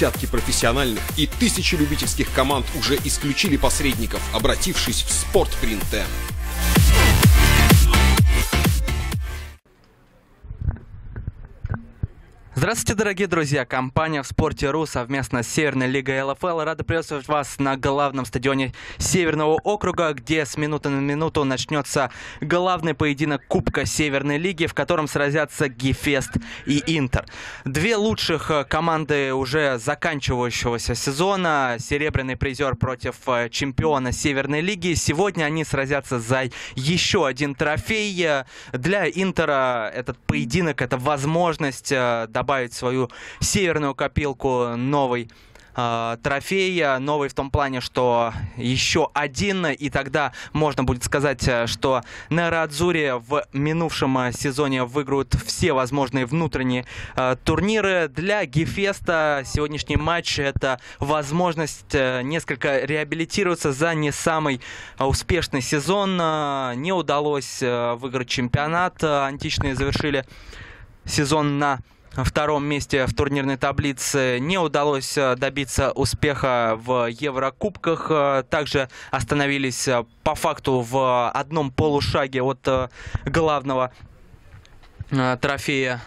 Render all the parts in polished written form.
Десятки профессиональных и тысячи любительских команд уже исключили посредников, обратившись в Спортпринт-М. Здравствуйте, дорогие друзья! Компания в Спорте.ру совместно с Северной Лигой ЛФЛ рада приветствовать вас на главном стадионе Северного округа, где с минуты на минуту начнется главный поединок Кубка Северной Лиги, в котором сразятся Гефест и Интер. Две лучших команды уже заканчивающегося сезона. Серебряный призер против чемпиона Северной Лиги. Сегодня они сразятся за еще один трофей. Для Интера этот поединок – это возможность добавить свою северную копилку новый трофей, новый в том плане, что еще один, и тогда можно будет сказать, что Нейроадзури в минувшем сезоне выиграют все возможные внутренние турниры. Для Гефеста сегодняшний матч — это возможность несколько реабилитироваться за не самый успешный сезон. Не удалось выиграть чемпионат, античные завершили сезон на втором месте в турнирной таблице. Не удалось добиться успеха в Еврокубках. Также остановились по факту в одном полушаге от главного трофея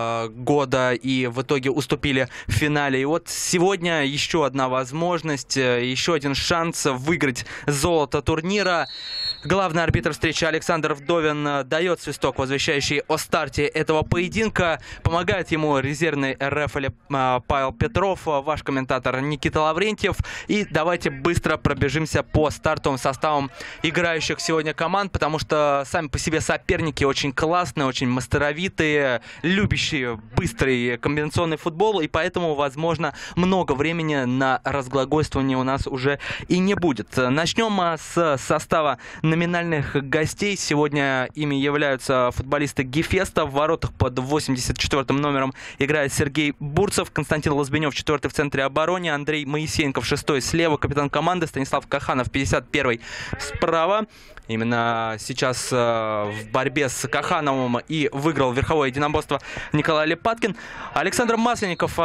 года и в итоге уступили в финале. И вот сегодня еще одна возможность, еще один шанс выиграть золото турнира. Главный арбитр встречи Александр Вдовин дает свисток, возвещающий о старте этого поединка. Помогает ему резервный рефери Павел Петров, ваш комментатор Никита Лаврентьев. И давайте быстро пробежимся по стартовым составам играющих сегодня команд, потому что сами по себе соперники очень классные, очень мастеровитые, любящие быстрый комбинационный футбол, и поэтому, возможно, много времени на разглагольствование у нас уже и не будет. Начнем с состава номинальных гостей. Сегодня ими являются футболисты Гефеста. В воротах под 84-м номером играет Сергей Бурцев, Константин Лозбенев 4-й в центре обороны, Андрей Моисеенков 6-й слева, капитан команды, Станислав Каханов 51-й справа. Именно сейчас в борьбе с Кахановым и выиграл верховое единоборство Николай Лепаткин. Александр Масленников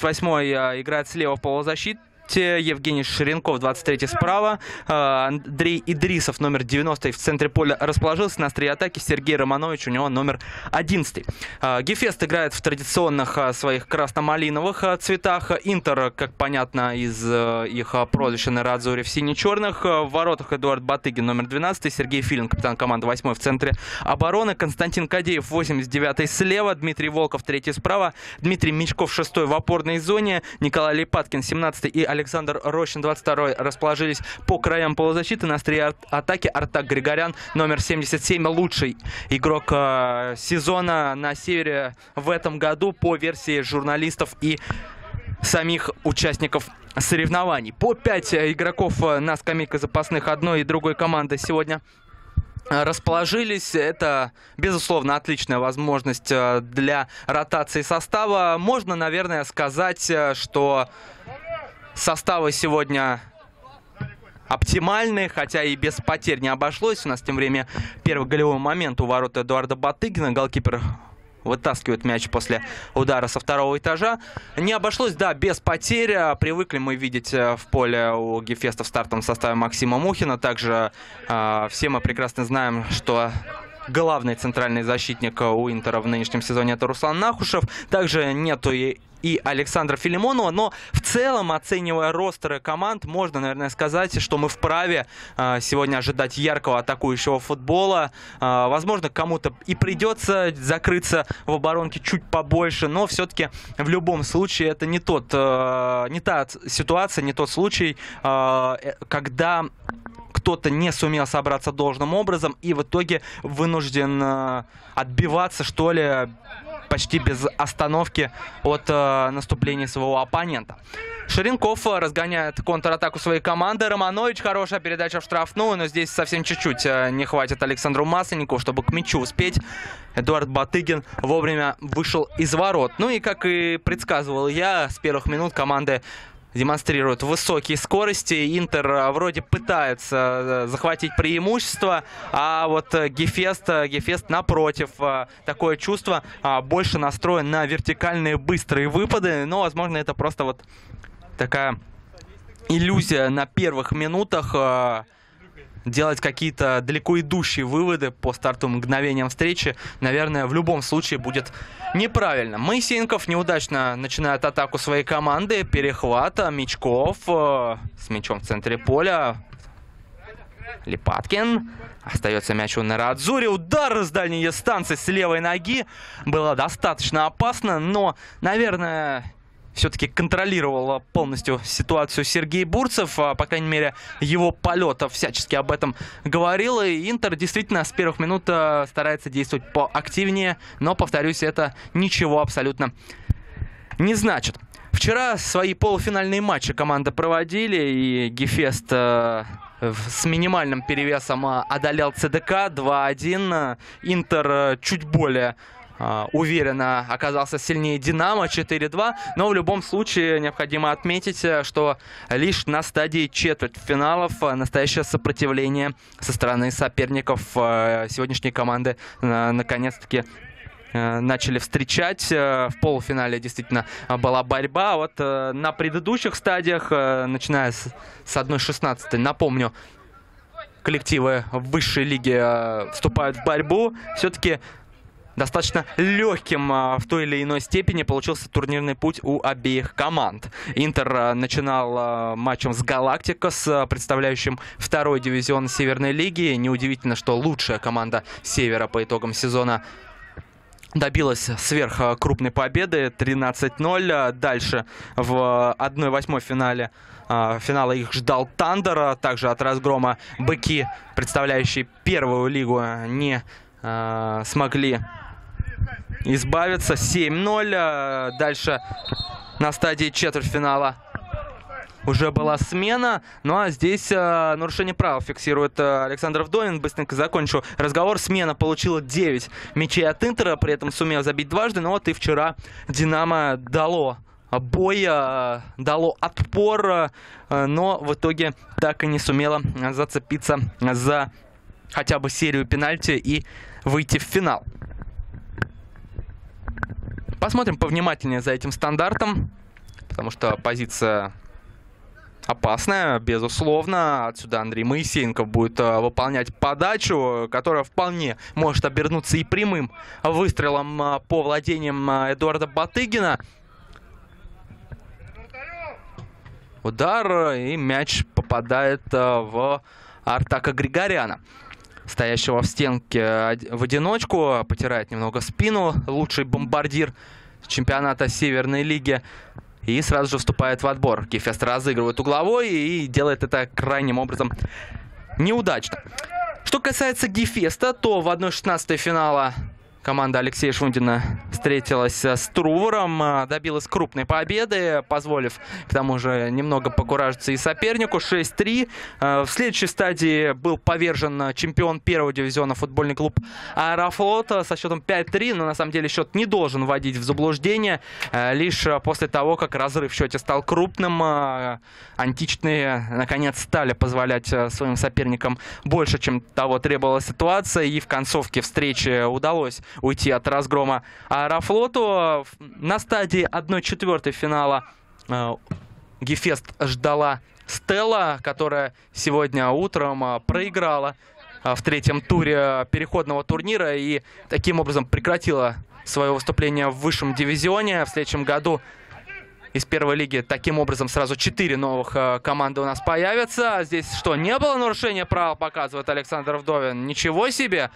28-й играет слева в полузащите. Евгений Ширенков 23-й справа, Андрей Идрисов номер 90 в центре поля расположился. На острие атаки Сергей Романович, у него номер 11. Гефест играет в традиционных своих красно-малиновых цветах. Интер, как понятно из их прозвища Нейроадзури, в сине-черных. В воротах Эдуард Батыгин номер 12, Сергей Филин, капитан команды, 8 в центре обороны, Константин Кадеев 89-й слева, Дмитрий Волков 3-й справа, Дмитрий Мечков 6-й в опорной зоне, Николай Лепаткин 17-й и Александр Рощин 22-й расположились по краям полузащиты. На острие атаки Артак Григорян номер 77, лучший игрок сезона на севере в этом году по версии журналистов и самих участников соревнований. По 5 игроков на скамейке запасных одной и другой команды сегодня расположились. Это, безусловно, отличная возможность для ротации состава. Можно, наверное, сказать, что составы сегодня оптимальные, хотя и без потерь не обошлось. У нас тем временем первый голевой момент у ворот Эдуарда Батыгина. Голкипер вытаскивает мяч после удара со второго этажа. Не обошлось, да, без потерь. Привыкли мы видеть в поле у Гефеста в стартовом составе Максима Мухина. Также все мы прекрасно знаем, что главный центральный защитник у Интера в нынешнем сезоне — это Руслан Нахушев. Также нету и Александра Филимонова, но в целом, оценивая ростеры команд, можно, наверное, сказать, что мы вправе сегодня ожидать яркого атакующего футбола. Возможно, кому-то и придется закрыться в оборонке чуть побольше, но все-таки в любом случае это не та ситуация, не тот случай, когда кто-то не сумел собраться должным образом и в итоге вынужден отбиваться, что ли, почти без остановки от наступления своего оппонента. Ширенков разгоняет контратаку своей команды. Романович, хорошая передача в штрафную, но здесь совсем чуть-чуть не хватит Александру Масленникову, чтобы к мячу успеть. Эдуард Батыгин вовремя вышел из ворот. Ну и, как и предсказывал я, с первых минут команды демонстрирует высокие скорости. Интер вроде пытается захватить преимущество, а вот Гефест напротив. Такое чувство, больше настроен на вертикальные быстрые выпады, но, возможно, это просто вот такая иллюзия на первых минутах. Делать какие-то далеко идущие выводы по стартовым мгновениям встречи, наверное, в любом случае будет неправильно. Моисеенков неудачно начинает атаку своей команды. Перехват Мячков с мячом в центре поля. Липаткин. Остается мяч у Нерадзури. Удар с дальней дистанции с левой ноги. Было достаточно опасно, но, наверное, все-таки контролировал полностью ситуацию Сергей Бурцев. По крайней мере, его полет всячески об этом говорил. И Интер действительно с первых минут старается действовать поактивнее. Но, повторюсь, это ничего абсолютно не значит. Вчера свои полуфинальные матчи команды проводили. И Гефест с минимальным перевесом одолел ЦДК 2-1. Интер чуть более уверенно оказался сильнее Динамо 4-2, но в любом случае необходимо отметить, что лишь на стадии четвертьфиналов настоящее сопротивление со стороны соперников сегодняшней команды наконец-таки начали встречать. В полуфинале действительно была борьба. Вот на предыдущих стадиях, начиная с 1/16, напомню, коллективы в высшей лиге вступают в борьбу. Все-таки достаточно легким в той или иной степени получился турнирный путь у обеих команд. Интер начинал матчем с Галактикос, представляющим второй дивизион Северной лиги. Неудивительно, что лучшая команда Севера по итогам сезона добилась сверхкрупной победы 13-0. Дальше в 1/8 финале финала их ждал Тандер. Также от разгрома быки, представляющие первую лигу, не смогли избавиться. 7-0. Дальше на стадии четвертьфинала уже была смена. Ну а здесь нарушение правил фиксирует Александр Вдовин. Быстренько закончу разговор. Смена получила 9 мячей от Интера, при этом сумев забить дважды. Но вот и вчера Динамо дало бой, дало отпор, но в итоге так и не сумело зацепиться за хотя бы серию пенальти и выйти в финал. Посмотрим повнимательнее за этим стандартом, потому что позиция опасная, безусловно. Отсюда Андрей Моисеенков будет выполнять подачу, которая вполне может обернуться и прямым выстрелом по владениям Эдуарда Батыгина. Удар, и мяч попадает в Артака Григоряна, стоящего в стенке в одиночку. Потирает немного спину лучший бомбардир чемпионата Северной лиги. И сразу же вступает в отбор. Гефест разыгрывает угловой и делает это крайним образом неудачно. Что касается Гефеста, то в 1/16 финала команда Алексея Швундина встретилась с Трувором, добилась крупной победы, позволив к тому же немного покуражиться и сопернику. 6-3. В следующей стадии был повержен чемпион первого дивизиона футбольный клуб Аэрофлот со счетом 5-3, но на самом деле счет не должен вводить в заблуждение. Лишь после того, как разрыв в счете стал крупным, античные наконец стали позволять своим соперникам больше, чем того требовала ситуация, и в концовке встречи удалось уйти от разгрома Аэрофлоту. На стадии 1/4 финала Гефест ждала Стелла, которая сегодня утром проиграла в третьем туре переходного турнира и таким образом прекратила свое выступление в высшем дивизионе. В следующем году из первой лиги таким образом сразу 4 новых команды у нас появятся. Здесь что, не было нарушения правил, показывает Александр Вдовин? Ничего себе!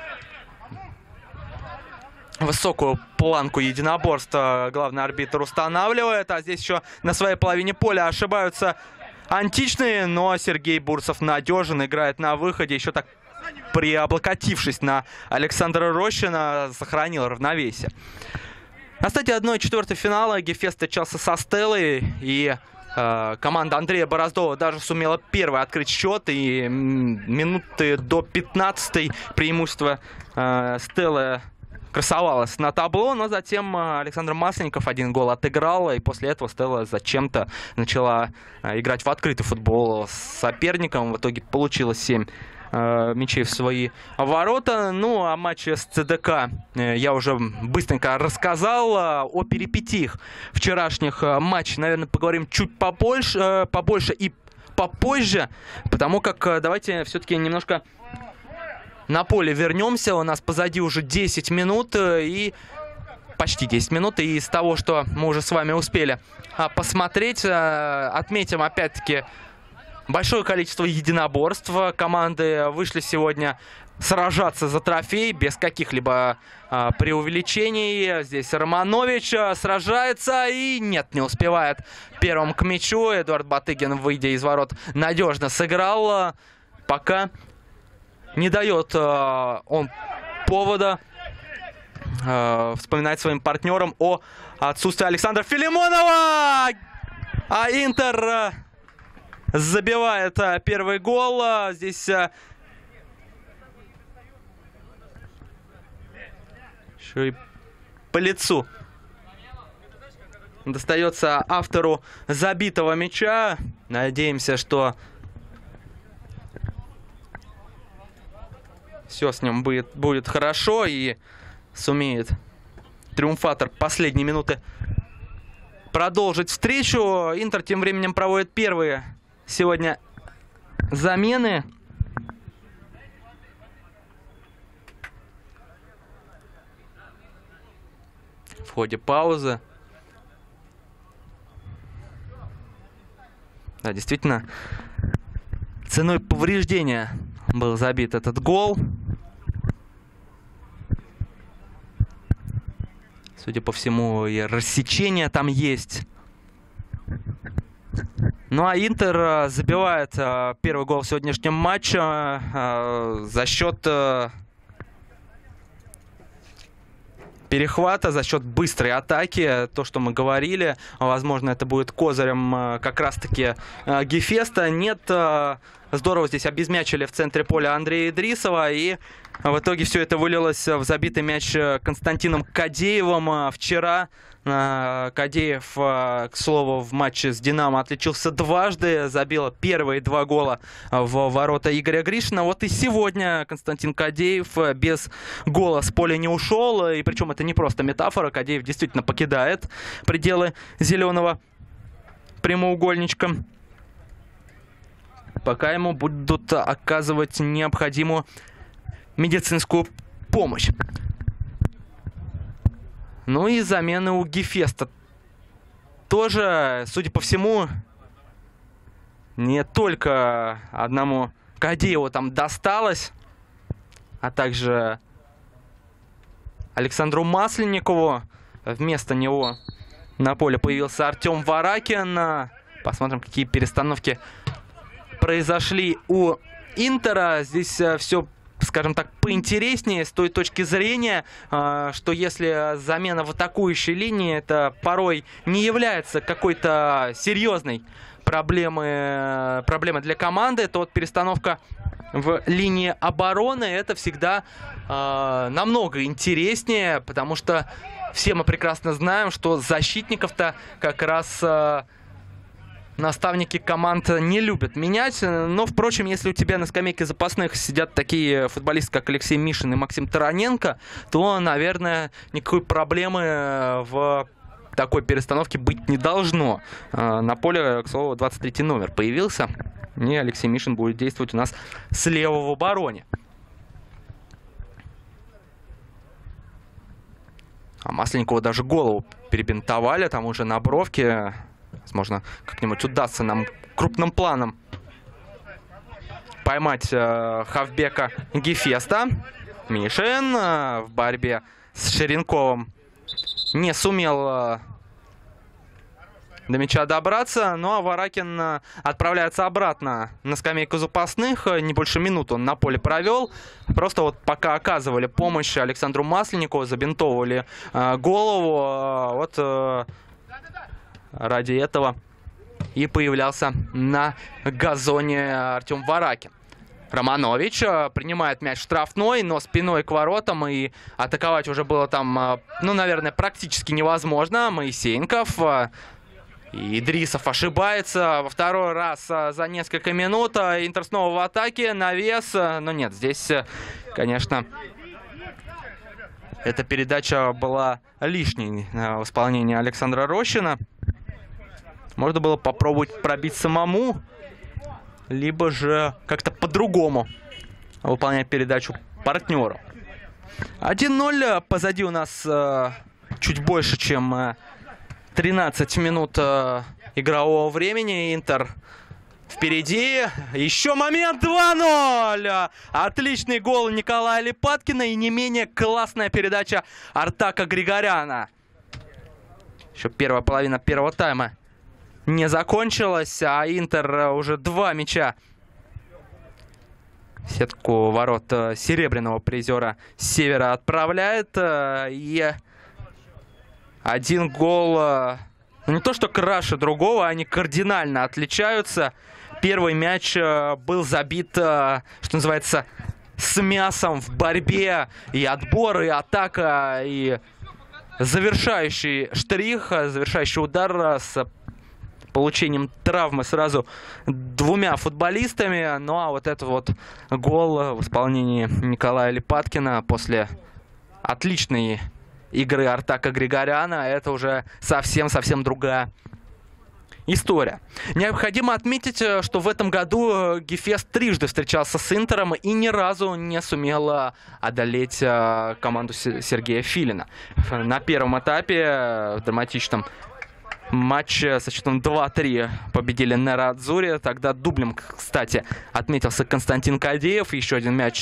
Высокую планку единоборства главный арбитр устанавливает. А здесь еще на своей половине поля ошибаются античные. Но Сергей Бурцев надежен, играет на выходе. Еще так приоблокотившись на Александра Рощина, сохранил равновесие. На стадии 1/4 финала Гефест встречался со Стеллой. И команда Андрея Бороздова даже сумела первой открыть счет. И минуты до 15-й преимущество Стеллы красовалась на табло, но затем Александр Масленников один гол отыграл, и после этого Стелла зачем-то начала играть в открытый футбол с соперником. В итоге получилось 7 мячей в свои ворота. Ну, о матче с ЦДК я уже быстренько рассказал. О перипетиях вчерашних матчей, наверное, поговорим чуть побольше и попозже, потому как давайте все-таки немножко на поле вернемся. У нас позади уже 10 минут и почти 10 минут. И из того, что мы уже с вами успели посмотреть, отметим опять-таки большое количество единоборств. Команды вышли сегодня сражаться за трофей без каких-либо преувеличений. Здесь Романович сражается и нет, не успевает первым к мячу. Эдуард Батыгин, выйдя из ворот, надежно сыграл. Пока не дает он повода вспоминать своим партнерам о отсутствии Александра Филимонова. А Интер забивает первый гол. Здесь еще и по лицу достается автору забитого мяча. Надеемся, что все с ним будет хорошо и сумеет триумфатор последние минуты продолжить встречу. Интер тем временем проводит первые сегодня замены. В ходе паузы. Да, действительно, ценой повреждения был забит этот гол. Судя по всему, и рассечение там есть. Ну а Интер забивает первый гол в сегодняшнем матче за счет перехвата, за счет быстрой атаки. То, что мы говорили, возможно, это будет козырем как раз-таки Гефеста. Нет, здорово здесь обезмячили в центре поля Андрея Идрисова, и в итоге все это вылилось в забитый мяч Константином Кадеевым. Вчера Кадеев, к слову, в матче с «Динамо» отличился дважды, забил первые 2 гола в ворота Игоря Гришина. Вот и сегодня Константин Кадеев без гола с поля не ушел, и причем это не просто метафора. Кадеев действительно покидает пределы зеленого прямоугольничка, пока ему будут оказывать необходимую медицинскую помощь. Ну и замены у Гефеста тоже, судя по всему, не только одному Кадееву там досталось, а также Александру Масленникову. Вместо него на поле появился Артем Варакин. Посмотрим, какие перестановки произошли у Интера. Здесь все, скажем так, поинтереснее с той точки зрения, что если замена в атакующей линии, это порой не является какой-то серьезной проблемой для команды, то вот перестановка в линии обороны — это всегда намного интереснее, потому что все мы прекрасно знаем, что защитников-то как раз наставники команд не любят менять. Но, впрочем, если у тебя на скамейке запасных сидят такие футболисты, как Алексей Мишин и Максим Тараненко, то, наверное, никакой проблемы в такой перестановке быть не должно. На поле, к слову, 23-й номер появился, и Алексей Мишин будет действовать у нас слева в обороне. А Масленникову даже голову перебинтовали, там уже на бровке. Возможно, как-нибудь удастся нам крупным планом поймать хавбека Гефеста. Мишин в борьбе с Ширинковым не сумел до мяча добраться. Ну а Варакин отправляется обратно на скамейку запасных. Не больше минуты он на поле провел. Просто вот пока оказывали помощь Александру Масленникову, забинтовывали голову. Вот ради этого и появлялся на газоне Артем Варакин. Романович принимает мяч в штрафной, но спиной к воротам, и атаковать уже было там, ну, наверное, практически невозможно. Моисеенков и Идрисов ошибается во второй раз за несколько минут. Интер снова в атаке, навес, но нет, здесь, конечно, эта передача была лишней в исполнении Александра Рощина. Можно было попробовать пробить самому, либо же как-то по-другому выполнять передачу партнеру. 1-0. Позади у нас чуть больше, чем 13 минут игрового времени. Интер впереди. Еще момент. 2-0. Отличный гол Николая Липаткина и не менее классная передача Артака Григоряна. Еще первая половина первого тайма не закончилась, а Интер уже 2 мяча в сетку ворот серебряного призера Севера отправляет. И один гол, не то что краше другого, они кардинально отличаются. Первый мяч был забит, что называется, с мясом в борьбе. И отбор, и атака, и завершающий штрих, завершающий удар с получением травмы сразу 2 футболистами. Ну а вот этот вот гол в исполнении Николая Липаткина после отличной игры Артака Григоряна, это уже совсем другая история. Необходимо отметить, что в этом году Гефест трижды встречался с Интером и ни разу не сумел одолеть команду Сергея Филина. На первом этапе, в драматичном матче со счетом 2-3 победили Нера-Адзури. Тогда дублем, кстати, отметился Константин Кадеев. Еще один мяч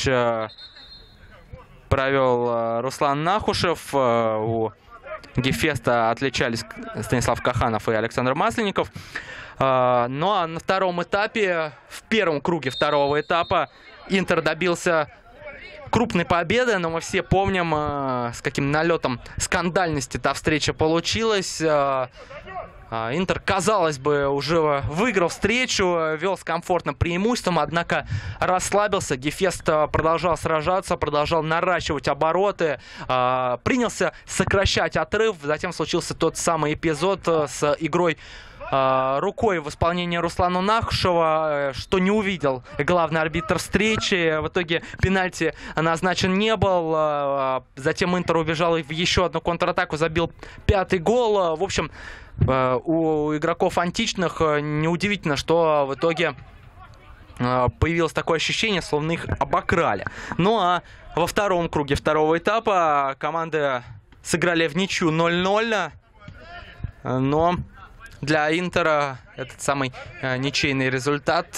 провел Руслан Нахушев. У Гефеста отличались Станислав Каханов и Александр Масленников. Ну а на втором этапе, в первом круге второго этапа, Интер добился крупной победы, но мы все помним, с каким налетом скандальности та встреча получилась. Интер, казалось бы, уже выиграл встречу, вел с комфортным преимуществом, однако расслабился. Гефест продолжал сражаться, продолжал наращивать обороты, принялся сокращать отрыв. Затем случился тот самый эпизод с игрой рукой в исполнении Руслана Нахушева, что не увидел главный арбитр встречи. В итоге пенальти назначен не был. Затем Интер убежал в еще одну контратаку, забил 5-й гол. В общем, у игроков античных неудивительно, что в итоге появилось такое ощущение, словно их обокрали. Ну а во втором круге второго этапа команды сыграли в ничью 0-0. Но для Интера этот самый ничейный результат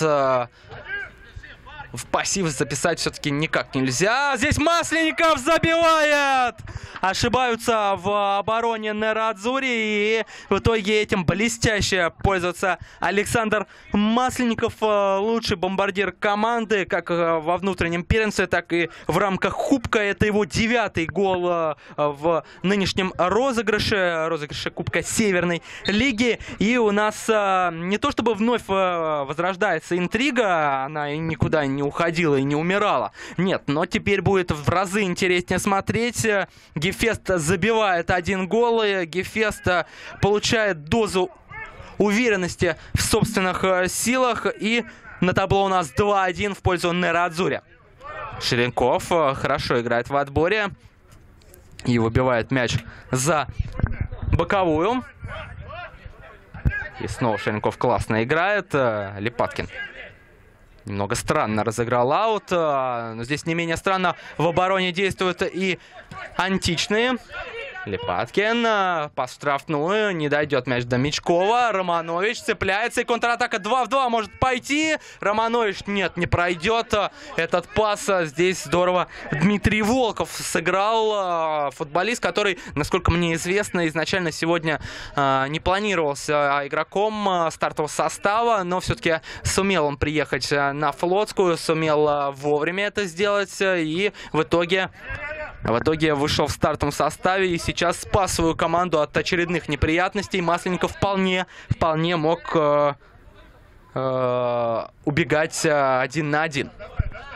в пассив записать все-таки никак нельзя. Здесь Масленников забивает! Ошибаются в обороне Нера-Адзури, и в итоге этим блестяще пользуется Александр Масленников, лучший бомбардир команды, как во внутреннем первенстве, так и в рамках Кубка. Это его 9-й гол в нынешнем розыгрыше Кубка Северной Лиги. И у нас не то чтобы вновь возрождается интрига, она никуда не уходила и не умирала. Нет, но теперь будет в разы интереснее смотреть. Гефест забивает 1 гол, и Гефест получает дозу уверенности в собственных силах. И на табло у нас 2-1 в пользу Нера-Адзури. Ширенков хорошо играет в отборе и выбивает мяч за боковую. И снова Ширенков классно играет. Липаткин немного странно разыграл аут, но здесь не менее странно в обороне действуют и античные. Липаткин, пас в штрафную, не дойдет мяч до Мячкова. Романович цепляется, и контратака 2 в 2 может пойти. Романович, нет, не пройдет этот пас. Здесь здорово Дмитрий Волков сыграл. Футболист, который, насколько мне известно, изначально сегодня не планировался игроком стартового состава, но все-таки сумел он приехать на Флотскую, сумел вовремя это сделать, и в итоге вышел в стартовом составе и сейчас спас свою команду от очередных неприятностей. Масленников вполне мог убегать 1 на 1.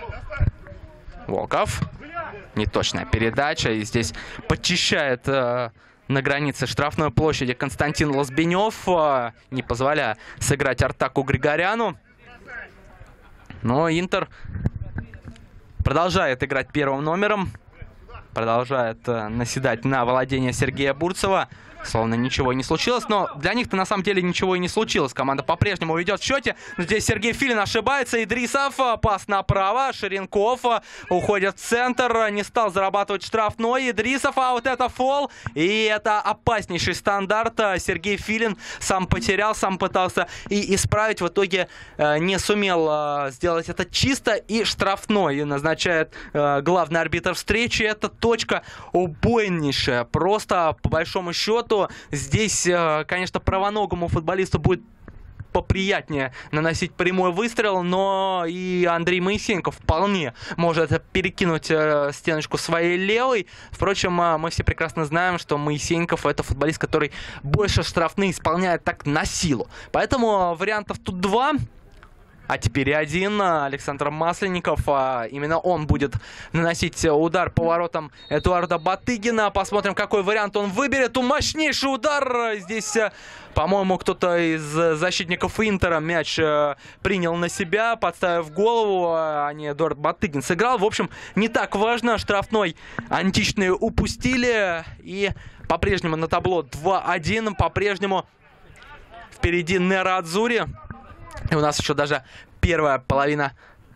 Волков. Неточная передача. И здесь подчищает на границе штрафной площади Константин Лозбенев, не позволяя сыграть Артаку Григоряну. Но Интер продолжает играть первым номером. Продолжает наседать на владение Сергея Бурцева. Словно ничего не случилось, но для них-то на самом деле ничего и не случилось. Команда по-прежнему ведет в счете. Но здесь Сергей Филин ошибается. Идрисов, пас направо. Ширинков уходит в центр. Не стал зарабатывать штрафной. Идрисов, а вот это фол. И это опаснейший стандарт. Сергей Филин сам потерял, сам пытался и исправить. В итоге не сумел сделать это чисто. И штрафной назначает главный арбитр встречи. Это точка убойнейшая. Просто по большому счету здесь, конечно, правоногому футболисту будет поприятнее наносить прямой выстрел, но и Андрей Моисеенко вполне может перекинуть стеночку своей левой. Впрочем, мы все прекрасно знаем, что Моисеенков — это футболист, который больше штрафные исполняет так на силу. Поэтому вариантов тут два. А теперь и один. Александр Масленников. Именно он будет наносить удар по воротам Эдуарда Батыгина. Посмотрим, какой вариант он выберет. Мощнейший удар. Здесь, по-моему, кто-то из защитников Интера мяч принял на себя, подставив голову, а не Эдуард Батыгин сыграл. В общем, не так важно. Штрафной античные упустили. И по-прежнему на табло 2-1. По-прежнему впереди Нера Адзури. И у нас еще даже первая половина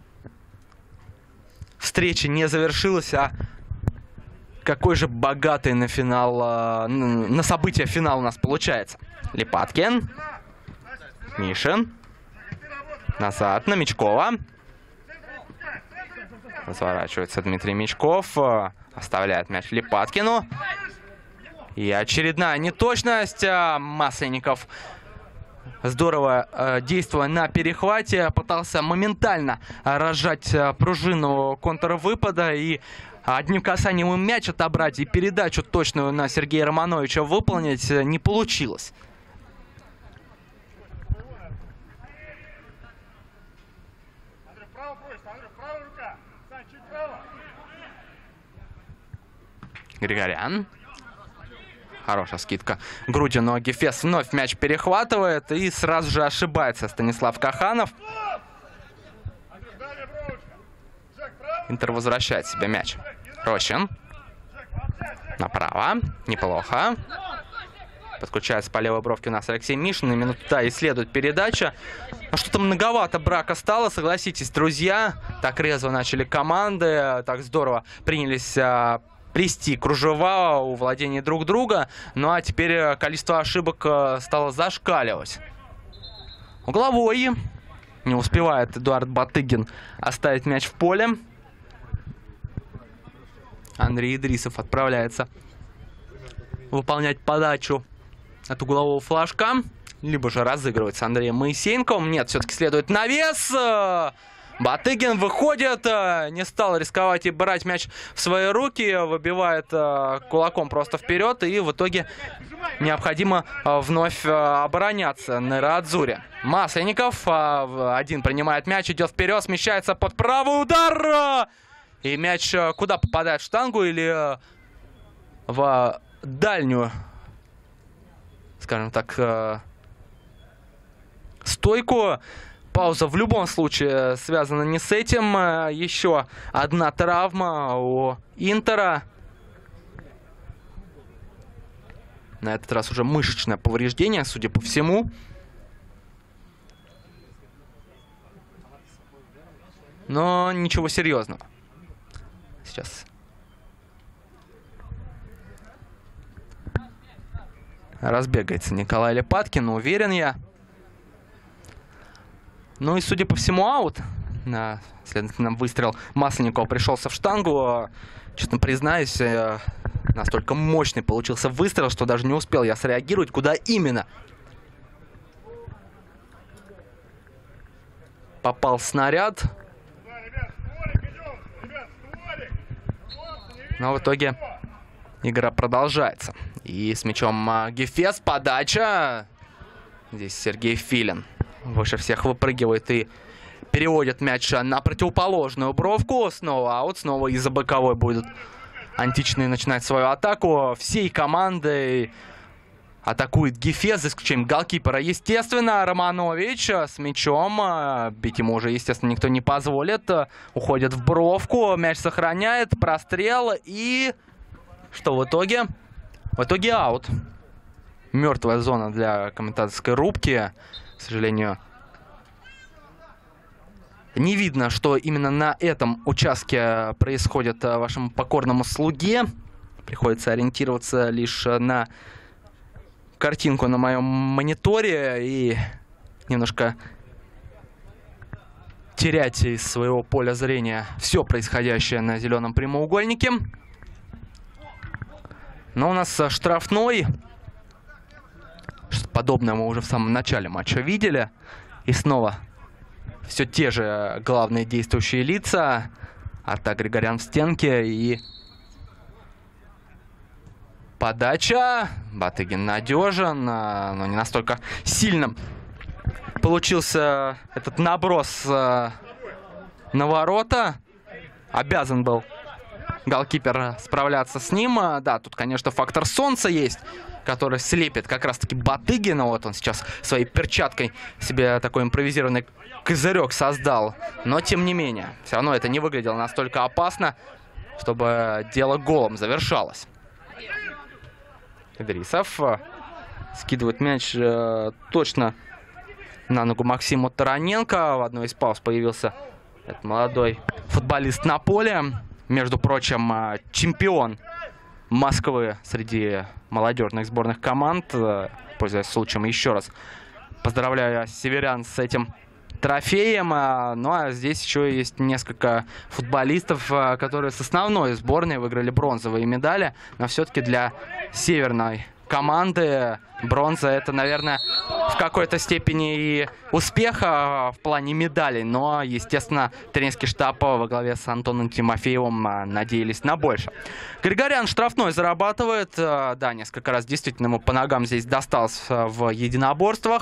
встречи не завершилась, а какой же богатый на финал, на события финал у нас получается. Липаткин. Мишин. Назад на Мячкова. Разворачивается Дмитрий Мячков. Оставляет мяч Липаткину. И очередная неточность. Масленников, здорово действуя на перехвате, пытался моментально разжать пружину контрвыпада и одним касанием мяч отобрать и передачу точную на Сергея Романовича выполнить не получилось. Григорян. Хорошая скидка грудью, но Гефес вновь мяч перехватывает и сразу же ошибается Станислав Каханов. Интер возвращает себе мяч. Рощин. Направо. Неплохо. Подключается по левой бровке у нас Алексей Мишин. Именно туда и следует передача. Но что-то многовато брака стало, согласитесь, друзья. Так резво начали команды, так здорово принялись плести кружева у владения друг друга. Ну а теперь количество ошибок стало зашкаливать. Угловой. Не успевает Эдуард Батыгин оставить мяч в поле. Андрей Идрисов отправляется выполнять подачу от углового флажка. Либо же разыгрывается с Андреем Моисеенковым. Нет, все-таки следует навес. Батыгин выходит, не стал рисковать и брать мяч в свои руки, выбивает кулаком просто вперед, и в итоге необходимо вновь обороняться Нера Адзури. Масленников один принимает мяч, идет вперед, смещается под правый удар, и мяч куда попадает, в штангу или в дальнюю, скажем так, стойку. Пауза в любом случае связана не с этим. Еще одна травма у Интера. На этот раз уже мышечное повреждение, судя по всему. Но ничего серьезного. Сейчас разбегается Николай Липаткин, уверен я. Ну и, судя по всему, аут. Следовательно, выстрел Масленникова пришелся в штангу. Честно признаюсь, настолько мощный получился выстрел, что даже не успел я среагировать, куда именно попал снаряд. Но в итоге игра продолжается. И с мячом Гефес, подача. Здесь Сергей Филин выше всех выпрыгивает и Переводит мяч на противоположную бровку. Снова аут. Снова из-за боковой будет Античный начинать свою атаку. Всей командой атакует Гефест, за исключением голкипера. Естественно, Романович с мячом. Бить ему уже, естественно, никто не позволит. Уходит в бровку. Мяч сохраняет. Прострел. И что в итоге? В итоге аут. Мертвая зона для комментаторской рубки. К сожалению, не видно, что именно на этом участке происходит вашему покорному слуге. Приходится ориентироваться лишь на картинку на моем мониторе и немножко терять из своего поля зрения все происходящее на зеленом прямоугольнике. Но у нас штрафной. Что-то подобное мы уже в самом начале матча видели. И снова все те же главные действующие лица. Артак Григорян в стенке и подача. Батыгин надежен, но не настолько сильным получился этот наброс на ворота. Обязан был голкипер справляться с ним. Да, тут, конечно, фактор солнца есть, который слепит как раз-таки Батыгина. Вот он сейчас своей перчаткой себе такой импровизированный козырек создал. Но, тем не менее, все равно это не выглядело настолько опасно, чтобы дело голом завершалось. Идрисов скидывает мяч точно на ногу Максиму Тараненко. В одной из пауз появился этот молодой футболист на поле. Между прочим, чемпион Москвы среди молодежных сборных команд. Пользуясь случаем, еще раз поздравляю северян с этим трофеем. Ну а здесь еще есть несколько футболистов, которые с основной сборной выиграли бронзовые медали. Но все-таки для северной команды бронза — это, наверное, в какой-то степени и успех в плане медалей. Но, естественно, тренерский штаб во главе с Антоном Тимофеевым надеялись на больше. Григорян штрафной зарабатывает. Да, несколько раз действительно ему по ногам здесь досталось в единоборствах.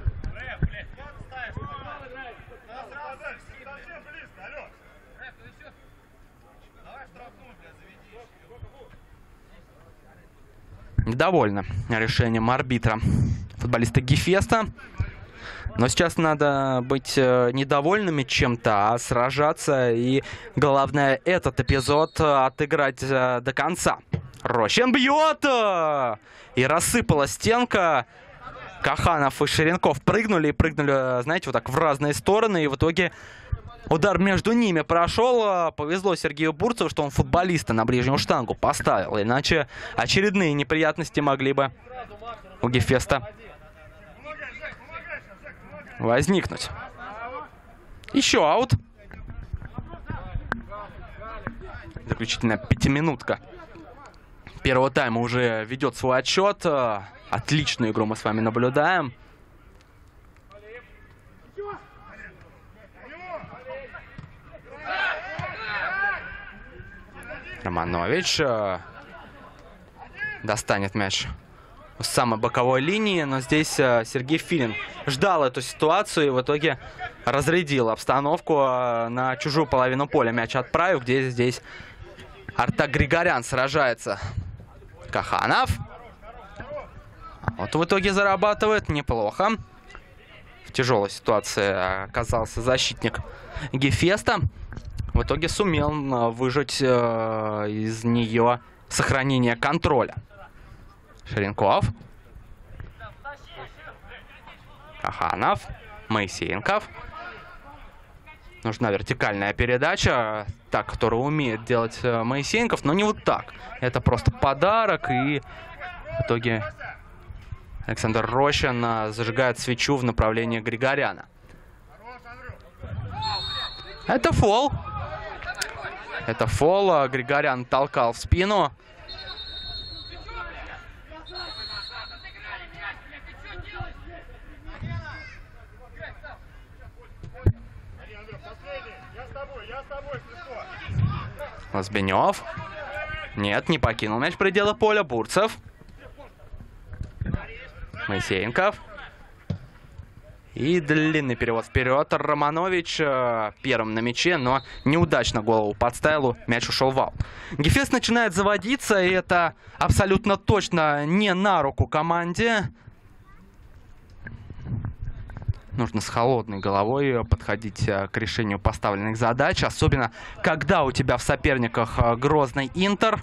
Недовольны решением арбитра футболиста Гефеста. Но сейчас надо быть недовольными чем-то, а сражаться. И главное, этот эпизод отыграть до конца. Рощин бьет! И рассыпала стенка. Каханов и Ширенков прыгнули, знаете, вот так в разные стороны. И в итоге удар между ними прошел. Повезло Сергею Бурцеву, что он футболиста на ближнюю штангу поставил. Иначе очередные неприятности могли бы у Гефеста возникнуть. Еще аут. Заключительная пятиминутка первого тайма уже ведет свой отсчет. Отличную игру мы с вами наблюдаем. Романович достанет мяч с самой боковой линии, но здесь Сергей Филин ждал эту ситуацию и в итоге разрядил обстановку на чужую половину поля. Мяч отправив, где здесь Артак Григорян сражается. Каханов. Вот в итоге зарабатывает неплохо. В тяжелой ситуации оказался защитник Гефеста. В итоге сумел выжать из нее сохранение контроля. Ширенков. Каханов. Моисеенков. Нужна вертикальная передача, та, которую умеет делать Моисеенков, но не вот так. Это просто подарок, и в итоге Александр Рощин зажигает свечу в направлении Григоряна. Это фол. Это фол. Григорян толкал в спину. Лозбенев. Нет, не покинул мяч предела поля. Бурцев. Моисеенков. И длинный перевод вперед. Романович первым на мяче, но неудачно голову подставил. Мяч ушел в аут. Гефест начинает заводиться, и это абсолютно точно не на руку команде. Нужно с холодной головой подходить к решению поставленных задач. Особенно, когда у тебя в соперниках грозный Интер.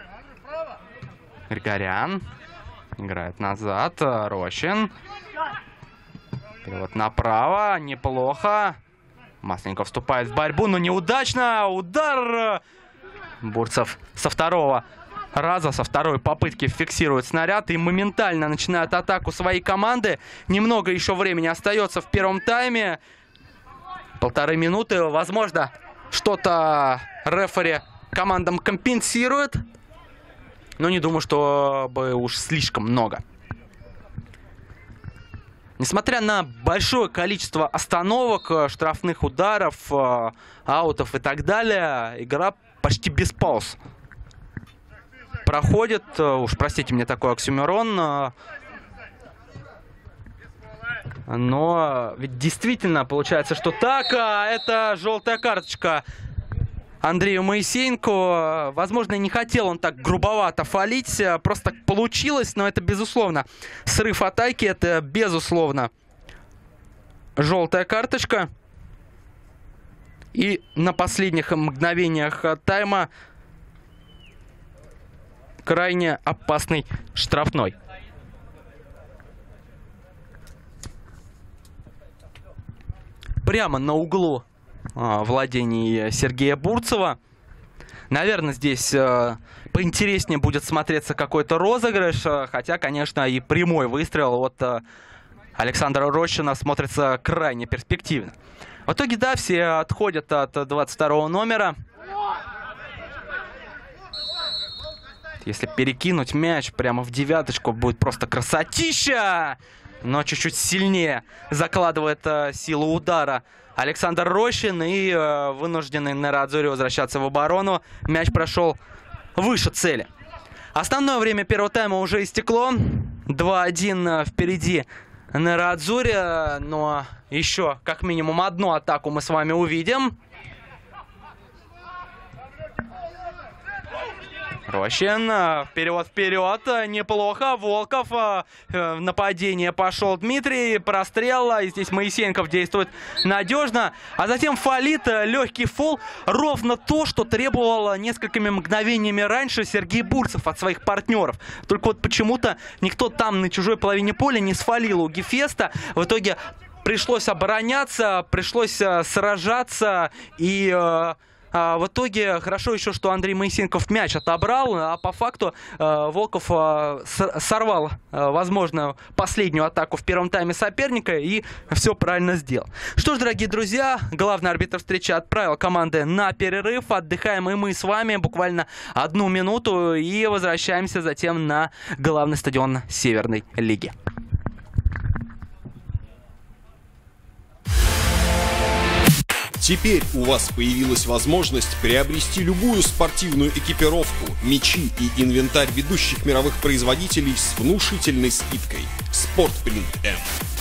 Григорян играет назад. Рощин. Перевод направо. Неплохо. Масленников вступает в борьбу, но неудачно. Удар. Бурцев со второго раза, со второй попытки фиксирует снаряд и моментально начинает атаку своей команды. Немного еще времени остается в первом тайме. 1,5 минуты. Возможно, что-то рефери командам компенсирует. Но не думаю, что бы уж слишком много. Несмотря на большое количество остановок, штрафных ударов, аутов и так далее, игра почти без пауз проходит. Уж простите мне такой оксюмерон. Но ведь действительно получается, что так. Это желтая карточка Андрею Моисеенко. Возможно, не хотел он так грубовато фалить. Просто так получилось, но это безусловно срыв атаки. Это безусловно желтая карточка. И на последних мгновениях тайма крайне опасный штрафной. Прямо на углу владений Сергея Бурцева. Наверное, здесь поинтереснее будет смотреться какой-то розыгрыш. Хотя, конечно, и прямой выстрел от Александра Рощина смотрится крайне перспективно. В итоге, да, все отходят от 22-го номера. Если перекинуть мяч прямо в девяточку, будет просто красотища! Но чуть-чуть сильнее закладывает силу удара Александр Рощин. И вынужденный Нерадзури возвращаться в оборону. Мяч прошел выше цели. Основное время первого тайма уже истекло. 2-1 впереди Нерадзури. Но еще как минимум одну атаку мы с вами увидим. Рощин, вперед, неплохо, Волков, нападение пошел Дмитрий, прострел, и здесь Моисеенков действует надежно, а затем фалит, легкий фол, ровно то, что требовал несколькими мгновениями раньше Сергей Бурцев от своих партнеров. Только вот почему-то никто там на чужой половине поля не сфалил у Гефеста, в итоге пришлось обороняться, пришлось сражаться, и в итоге хорошо еще, что Андрей Моисеенков мяч отобрал, а по факту Волков сорвал, возможно, последнюю атаку в первом тайме соперника и все правильно сделал. Что ж, дорогие друзья, главный арбитр встречи отправил команды на перерыв. Отдыхаем и мы с вами буквально 1 минуту и возвращаемся затем на главный стадион Северной лиги. Теперь у вас появилась возможность приобрести любую спортивную экипировку, мячи и инвентарь ведущих мировых производителей с внушительной скидкой. Спортпринт М.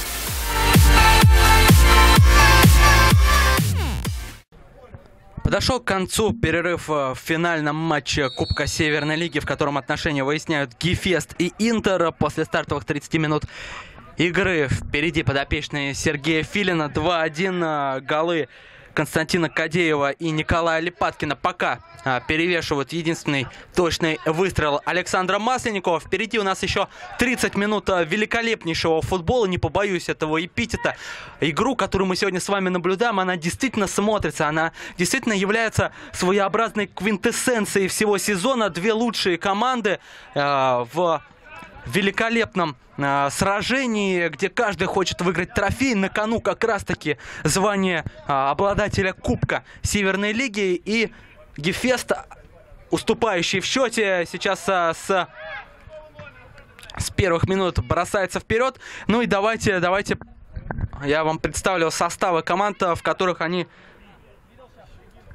Подошел к концу перерыв в финальном матче Кубка Северной лиги, в котором отношения выясняют Гефест и Интер. После стартовых 30 минут игры впереди подопечные Сергея Филина. 2-1 голы Константина Кадеева и Николая Липаткина пока перевешивают единственный точный выстрел Александра Масленникова. Впереди у нас еще 30 минут великолепнейшего футбола, не побоюсь этого эпитета. Игру, которую мы сегодня с вами наблюдаем, она действительно смотрится, она действительно является своеобразной квинтэссенцией всего сезона. Две лучшие команды в великолепном сражении, где каждый хочет выиграть трофей. На кону как раз-таки звание обладателя Кубка Северной лиги. И Гефест, уступающий в счете, сейчас с первых минут бросается вперед. Ну и давайте я вам представлю составы команд, в которых они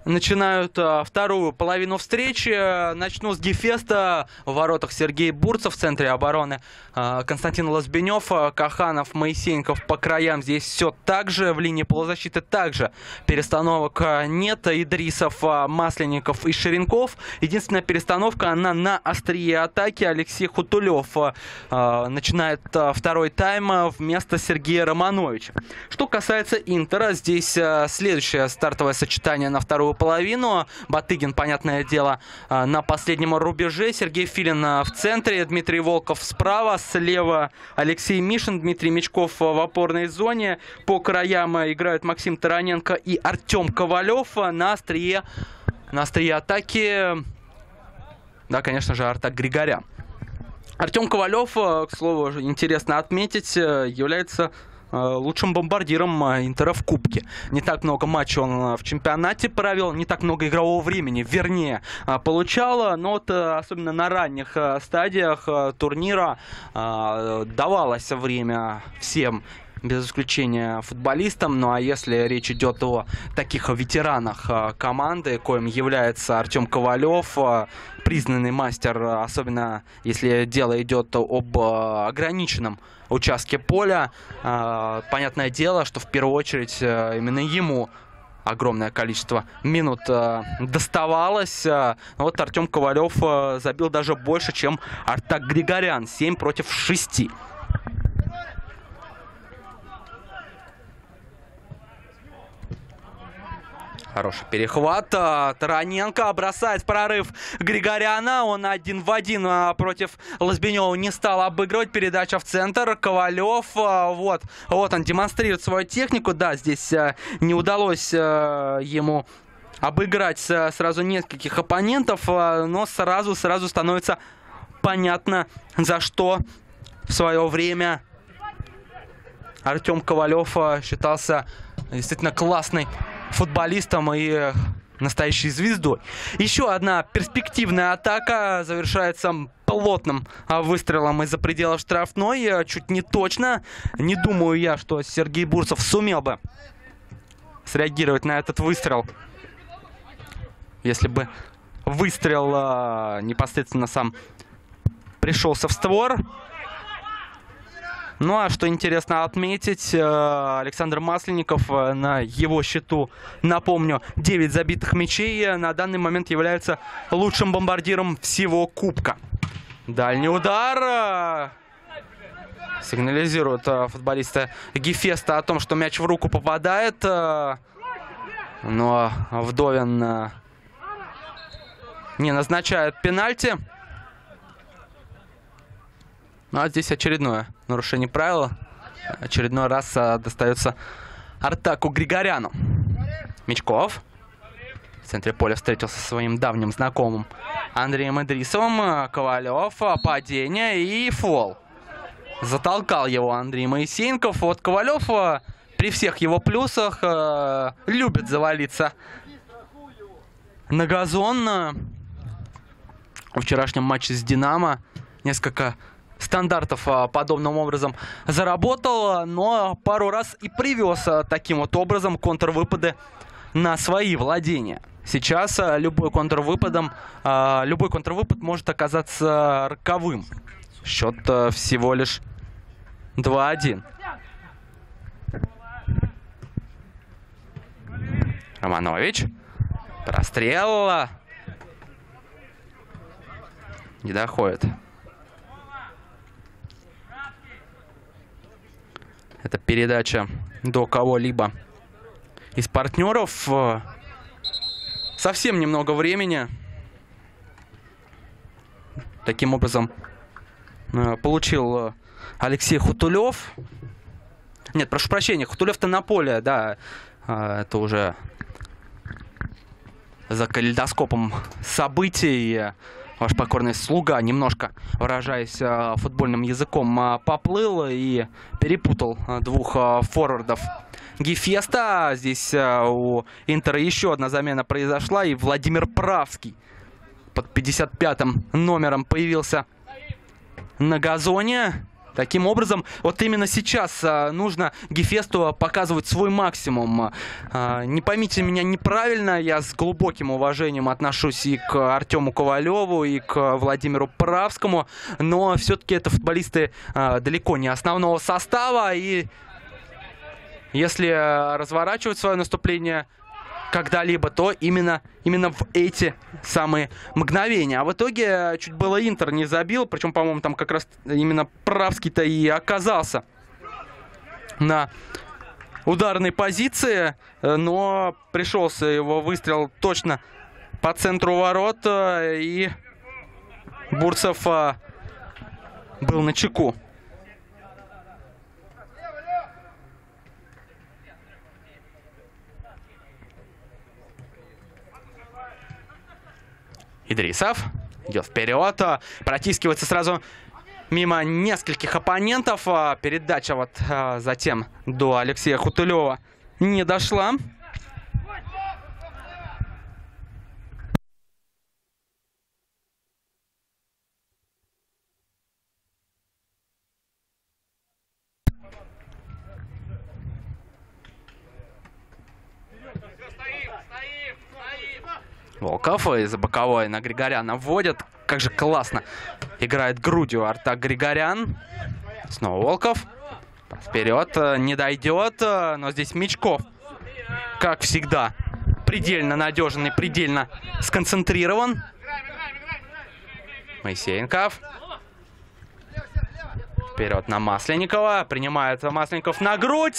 начинают вторую половину встречи. Начну с Гефеста. В воротах Сергей Бурцев, в центре обороны Константин Лозбенев, Каханов, Моисеенков по краям. Здесь все так же. В линии полузащиты также перестановок нет. Идрисов, Масленников и Ширинков. Единственная перестановка, она на острие атаки. Алексей Хутулев начинает второй тайм вместо Сергея Романовича. Что касается Интера, здесь следующее стартовое сочетание на вторую половину. Батыгин, понятное дело, на последнем рубеже. Сергей Филин в центре. Дмитрий Волков справа. Слева Алексей Мишин. Дмитрий Мечков в опорной зоне. По краям играют Максим Тараненко и Артем Ковалев. На острие атаки, да, конечно же, Артак Григорян. Артем Ковалев, к слову, интересно отметить, является лучшим бомбардиром Интера в Кубке. Не так много матчей он в чемпионате провел, не так много игрового времени, вернее, получал, но вот особенно на ранних стадиях турнира давалось время всем, без исключения футболистам. Ну а если речь идет о таких ветеранах команды, коим является Артем Ковалев, признанный мастер, особенно если дело идет об ограниченном участке поля, понятное дело, что в первую очередь именно ему огромное количество минут доставалось. Вот Артем Ковалев забил даже больше, чем Артак Григорян. 7 против 6. Хороший перехват. Тараненко бросает прорыв Григоряна. Он 1 в 1 против Лозбенева не стал обыгрывать. Передача в центр. Ковалев. Вот он демонстрирует свою технику. Да, здесь не удалось ему обыграть сразу нескольких оппонентов. Но сразу становится понятно, за что в свое время Артем Ковалев считался действительно классной футболистом и настоящей звездой. Еще одна перспективная атака завершается плотным выстрелом из-за пределов штрафной. Чуть не точно. Не думаю я, что Сергей Бурцев сумел бы среагировать на этот выстрел, если бы выстрел непосредственно сам пришелся в створ. Ну а что интересно отметить, Александр Масленников, на его счету, напомню, 9 забитых мячей, на данный момент является лучшим бомбардиром всего Кубка. Дальний удар. Сигнализируют футболисты Гефеста о том, что мяч в руку попадает. Но Вдовин не назначает пенальти. Ну а здесь очередное нарушение правила. Очередной раз достается Артаку Григоряну. Мечков в центре поля встретился со своим давним знакомым Андреем Идрисовым. Ковалев, падение и фол. Затолкал его Андрей Моисеенков. Вот Ковалев при всех его плюсах любит завалиться на газон. В вчерашнем матче с «Динамо» несколько стандартов подобным образом заработал, но пару раз и привез таким вот образом контрвыпады на свои владения. Сейчас любой контрвыпад может оказаться роковым. Счет всего лишь 2-1. Романович. Прострел. Не доходит. Это передача до кого-либо из партнеров. Совсем немного времени. Таким образом получил Алексей Хутулев. Нет, прошу прощения, Хутулев-то на поле, да. Это уже за калейдоскопом событий. Ваш покорный слуга, немножко выражаясь футбольным языком, поплыл и перепутал двух форвардов Гефеста. Здесь у Интера еще одна замена произошла, и Владимир Правский под 55-м номером появился на газоне. Таким образом, вот именно сейчас нужно Гефесту показывать свой максимум. Не поймите меня неправильно, я с глубоким уважением отношусь и к Артему Ковалеву, и к Владимиру Правскому, но все-таки это футболисты далеко не основного состава, и если разворачивать свое наступление когда-либо, то именно в эти самые мгновения. А в итоге чуть было Интер не забил, причем, по-моему, там как раз именно Правский-то и оказался на ударной позиции, но пришелся его выстрел точно по центру ворот, и Бурцев был начеку. Идрисов идет вперед, протискивается сразу мимо нескольких оппонентов. Передача вот затем до Алексея Хутулева не дошла. Волков из-за боковой на Григоряна вводит. Как же классно играет грудью Артак Григорян. Снова Волков. Вперед не дойдет, но здесь Мячков, как всегда, предельно надежен и предельно сконцентрирован. Моисеенков. Вперед на Масленникова. Принимает Масленников на грудь.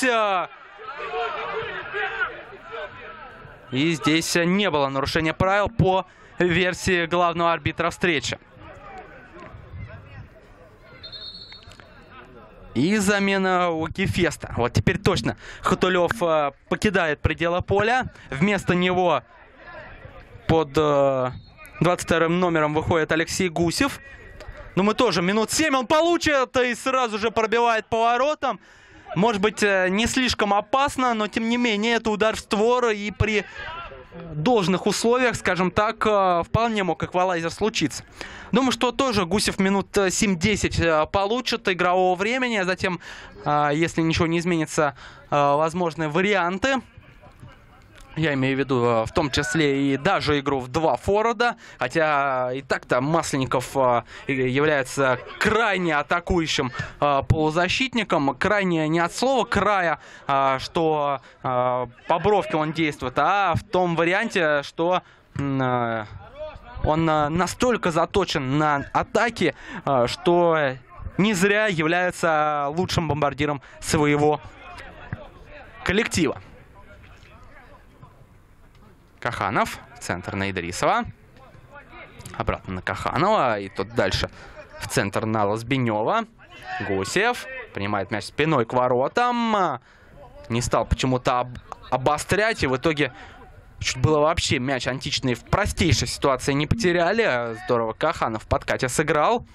И здесь не было нарушения правил по версии главного арбитра встречи. И замена у Гефеста. Вот теперь точно Хутулев покидает пределы поля. Вместо него под 22-м номером выходит Алексей Гусев. Но мы тоже минут 7 он получит и сразу же пробивает поворотом. Может быть, не слишком опасно, но тем не менее это удар в створ, и при должных условиях, скажем так, вполне мог эквалайзер случиться. Думаю, что тоже Гусев минут 7-10 получит игрового времени, а затем, если ничего не изменится, возможны варианты. Я имею в виду в том числе и даже игру в два форварда. Хотя и так-то Масленников является крайне атакующим полузащитником. Крайне не от слова края, что по бровке он действует, а в том варианте, что он настолько заточен на атаки, что не зря является лучшим бомбардиром своего коллектива. Каханов, центр на Идрисова. Обратно на Каханова. И тут дальше в центр на Лозбинева. Гусев принимает мяч спиной к воротам. Не стал почему-то обострять. И в итоге чуть было вообще мяч античный в простейшей ситуации не потеряли. Здорово Каханов в подкате сыграл.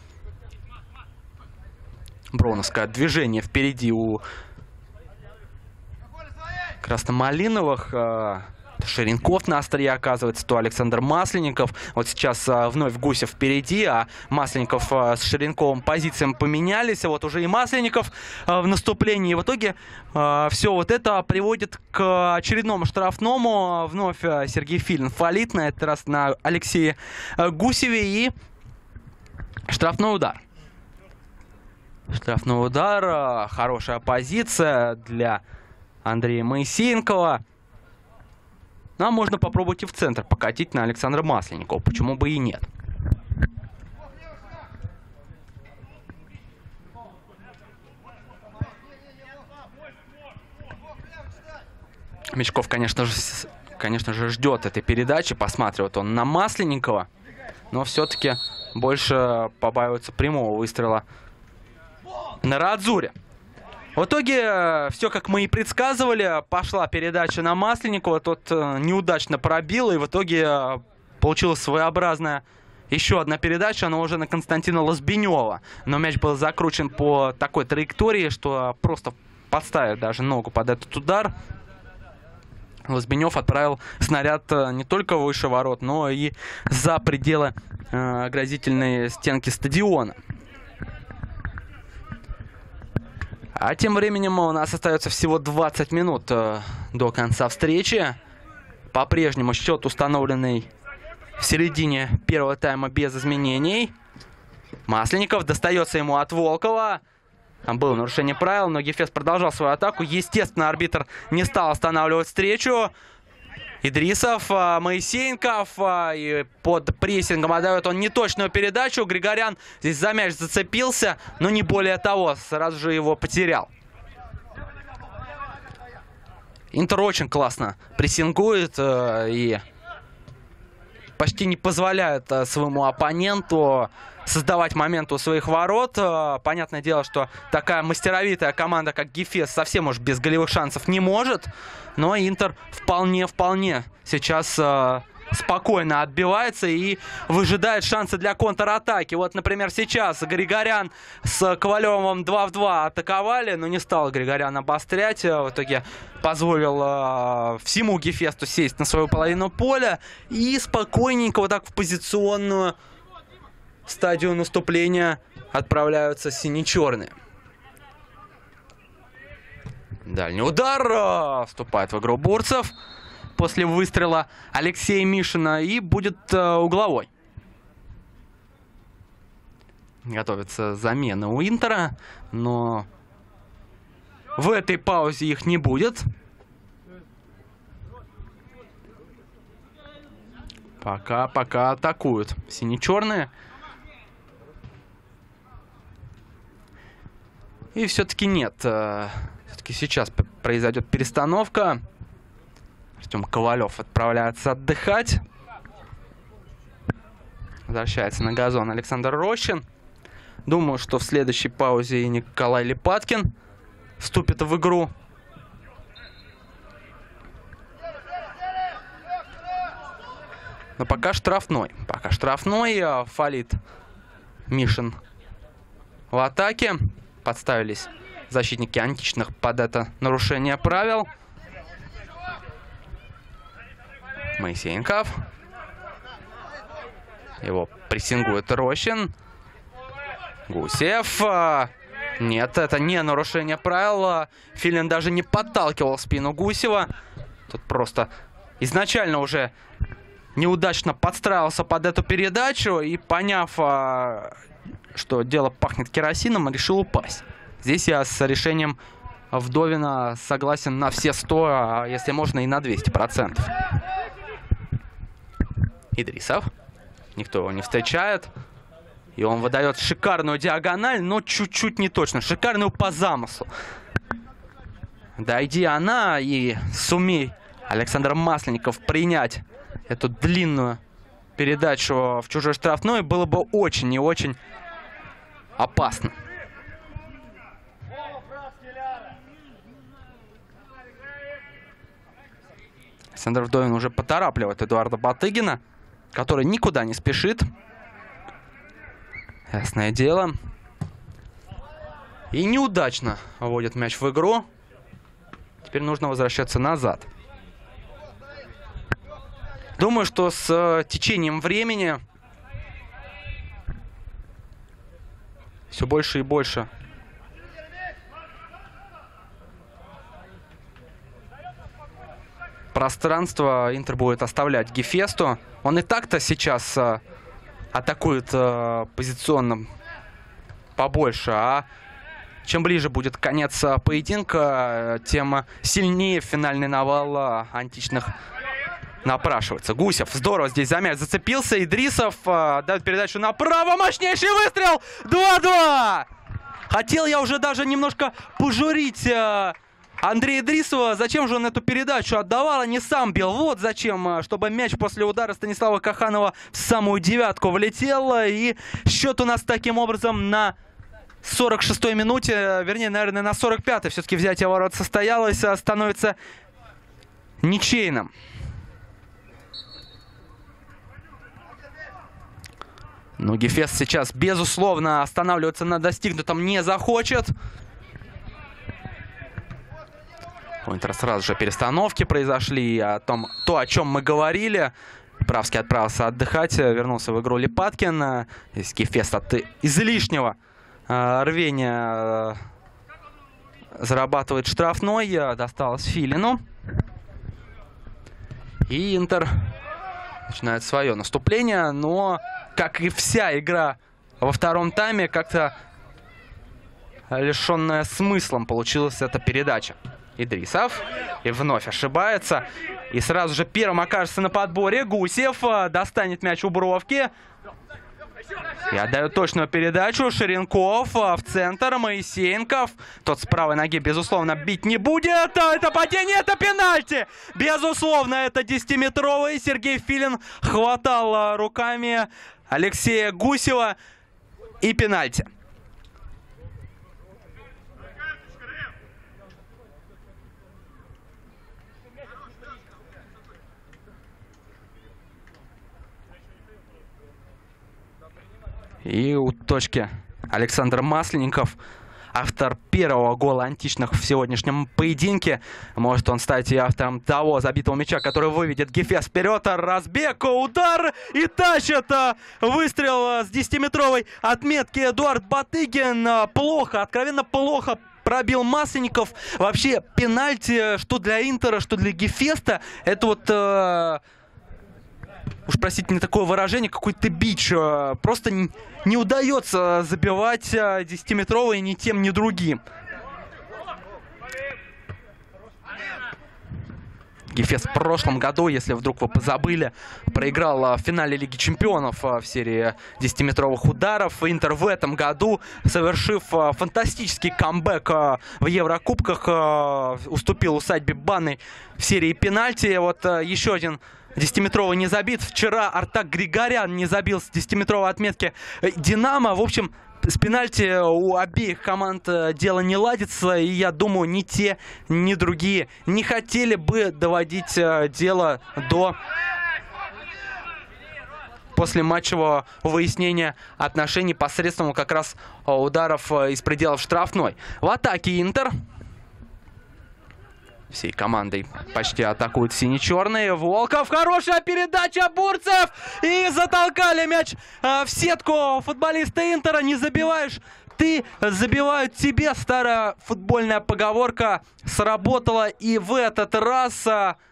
Броуновское движение впереди у красномалиновых. Ширинков на острие оказывается, то Александр Масленников. Вот сейчас вновь Гусев впереди, а Масленников с Ширинковым позициями поменялись. А вот уже и Масленников в наступлении. И в итоге все вот это приводит к очередному штрафному. Вновь Сергей Филин фалит, на этот раз на Алексее Гусеве. И штрафной удар. Штрафной удар. Хорошая позиция для Андрея Моисеенкова. Ну, а можно попробовать и в центр покатить на Александра Масленникова. Почему бы и нет? Мячков, конечно же, ждет этой передачи. Посматривает он на Масленникова. Но все-таки больше побаивается прямого выстрела на Радзуре. В итоге все, как мы и предсказывали, пошла передача на Масленникова, тот неудачно пробил, и в итоге получилась своеобразная еще одна передача, но уже на Константина Лозбинева. Но мяч был закручен по такой траектории, что просто подставив даже ногу под этот удар, Лозбинев отправил снаряд не только выше ворот, но и за пределы оградительной стенки стадиона. А тем временем у нас остается всего 20 минут до конца встречи. По-прежнему счет установленный в середине первого тайма без изменений. Масленников, достается ему от Волкова. Там было нарушение правил, но Гефест продолжал свою атаку. Естественно, арбитр не стал останавливать встречу. Идрисов, Моисеенков, и под прессингом отдает он неточную передачу. Григорян здесь за мяч зацепился, но не более того, сразу же его потерял. Интер очень классно прессингует и почти не позволяет своему оппоненту создавать момент у своих ворот. Понятное дело, что такая мастеровитая команда, как Гефест, совсем уж без голевых шансов не может. Но Интер вполне сейчас спокойно отбивается и выжидает шансы для контратаки. Вот, например, сейчас Григорян с Ковалевым 2 в 2 атаковали, но не стал Григорян обострять. В итоге позволил всему Гефесту сесть на свою половину поля и спокойненько вот так в позиционную стадию наступления отправляются сине-черные. Дальний удар. Вступает в игру Бурцев после выстрела Алексея Мишина и будет угловой. Готовятся замены у Интера, но в этой паузе их не будет. Пока атакуют сине-черные. И все-таки нет. Все-таки сейчас произойдет перестановка. Артем Ковалев отправляется отдыхать. Возвращается на газон Александр Рощин. Думаю, что в следующей паузе и Николай Липаткин вступит в игру. Но пока штрафной. Фалит Мишин в атаке. Подставились защитники античных под это нарушение правил. Моисеенков. Его прессингует Рощин. Гусев. Нет, это не нарушение правил. Филин даже не подталкивал в спину Гусева. Тут просто изначально уже неудачно подстраивался под эту передачу. И поняв, что дело пахнет керосином, решил упасть. Здесь я с решением Вдовина согласен на все 100, а если можно и на 200%. Идрисов. Никто его не встречает. И он выдает шикарную диагональ, но чуть-чуть не точно. Шикарную по замыслу. Дойди она и сумей Александр Масленников принять эту длинную передачу в чужой штрафной, было бы очень и очень опасно. Александр Вдовин уже поторапливает Эдуарда Батыгина, который никуда не спешит. Ясное дело. И неудачно вводит мяч в игру. Теперь нужно возвращаться назад. Думаю, что с течением времени все больше и больше пространство Интер будет оставлять Гефесту. Он и так-то сейчас атакует позиционно побольше, а чем ближе будет конец поединка, тем сильнее финальный навал античных напрашивается. Гусев здорово здесь за мяч зацепился. Идрисов дает передачу направо. Мощнейший выстрел! 2-2! Хотел я уже даже немножко пожурить Андрея Идрисова. Зачем же он эту передачу отдавал, а не сам бил? Вот зачем, чтобы мяч после удара Станислава Каханова в самую девятку влетел. И счет у нас таким образом на 46-й минуте, вернее, наверное, на 45-й, все-таки взятие ворот состоялось, становится ничейным. Ну, Гефест сейчас, безусловно, останавливаться на достигнутом не захочет. У Интера сразу же перестановки произошли. То, о чем мы говорили. Правский отправился отдыхать, вернулся в игру Липаткин. Здесь Гефест от излишнего рвения зарабатывает штрафной. Досталось Филину. И Интер начинает свое наступление. Но, как и вся игра во втором тайме, как-то лишенная смыслом получилась эта передача. Идрисов. И вновь ошибается. И сразу же первым окажется на подборе. Гусев достанет мяч у бровки. И отдает точную передачу. Ширинков в центр. Моисеенков. Тот с правой ноги, безусловно, бить не будет. Это падение, это пенальти. Безусловно, это 10-метровый. Сергей Филин хватал руками Алексея Гусева. И пенальти. И у точки Александр Масленников, автор первого гола античных в сегодняшнем поединке. Может он стать и автором того забитого мяча, который выведет Гефест вперед. Разбег, удар и тащит. Выстрел с 10-метровой отметки. Эдуард Батыгин плохо, откровенно плохо пробил Масленников. Вообще пенальти, что для Интера, что для Гефеста, это вот... уж простите мне такое выражение, какой-то бич. Просто не удается забивать 10-метровые ни тем, ни другим. Гефест в прошлом году, если вдруг вы позабыли, проиграл в финале Лиги Чемпионов в серии 10-метровых ударов. Интер в этом году, совершив фантастический камбэк в Еврокубках, уступил усадьбе Банной в серии пенальти. Вот еще один 10-метровый не забит. Вчера Артак Григорян не забил с 10-метровой отметки Динамо. В общем, с пенальти у обеих команд дело не ладится. И я думаю, ни те, ни другие не хотели бы доводить дело до послематчевого выяснения отношений посредством как раз ударов из пределов штрафной. В атаке Интер всей командой почти атакуют сине-черные. Волков, хорошая передача, Бурцев! И затолкали мяч в сетку футболиста Интера. Не забиваешь, ты забивают тебе. Старая футбольная поговорка сработала. И в этот раз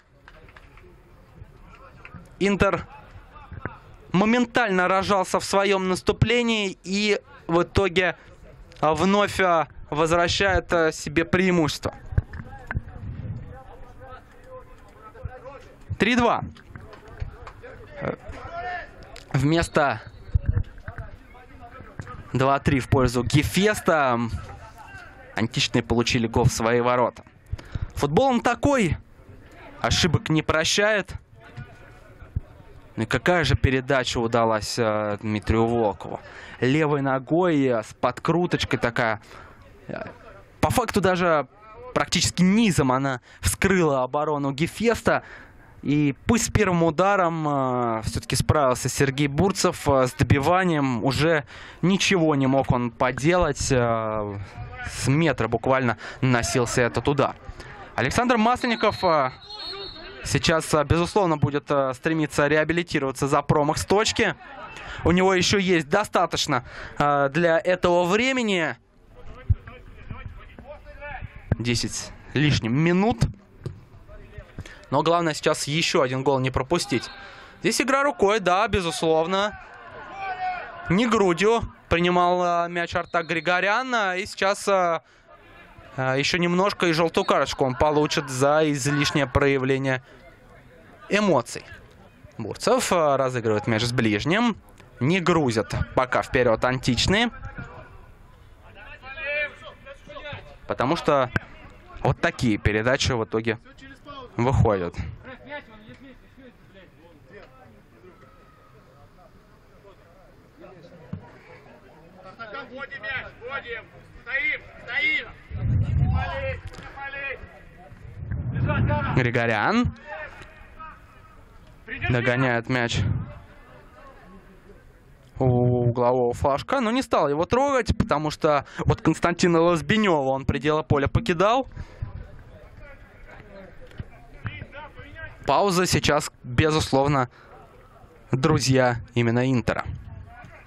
Интер моментально рожался в своем наступлении. И в итоге вновь возвращает себе преимущество. 3-2. Вместо 2-3 в пользу Гефеста античные получили гол в свои ворота. Футбол он такой. Ошибок не прощает. Ну и какая же передача удалась Дмитрию Волкову. Левой ногой с подкруточкой такая. По факту даже практически низом она вскрыла оборону Гефеста. И пусть с первым ударом все-таки справился Сергей Бурцев с добиванием. Уже ничего не мог он поделать. С метра буквально наносился этот удар. Александр Масленников сейчас, безусловно, будет стремиться реабилитироваться за промах с точки. У него еще есть достаточно для этого времени. 10 лишним минут. Но главное сейчас еще один гол не пропустить. Здесь игра рукой, да, безусловно. Не грудью принимал мяч Артак Григорян. И сейчас еще немножко и желтую карточку он получит за излишнее проявление эмоций. Бурцев разыгрывает мяч с ближним. Не грузят пока вперед античные. Потому что вот такие передачи в итоге выходят. Григорян догоняет мяч у углового флажка, но не стал его трогать, потому что вот Константина Лозбенева он пределы поля покидал. Пауза сейчас, безусловно, друзья именно Интера.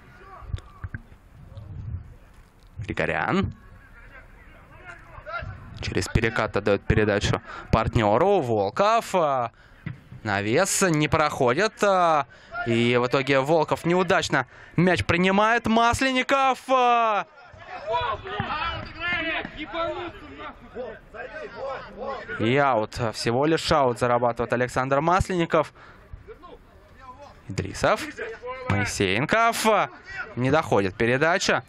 Григорян. Через перекат отдает передачу партнеру. Волков. Навес не проходит. И в итоге Волков неудачно мяч принимает. Масленников. И аут. Всего лишь аут зарабатывает Александр Масленников. Идрисов. Моисеенков. Не доходит передача.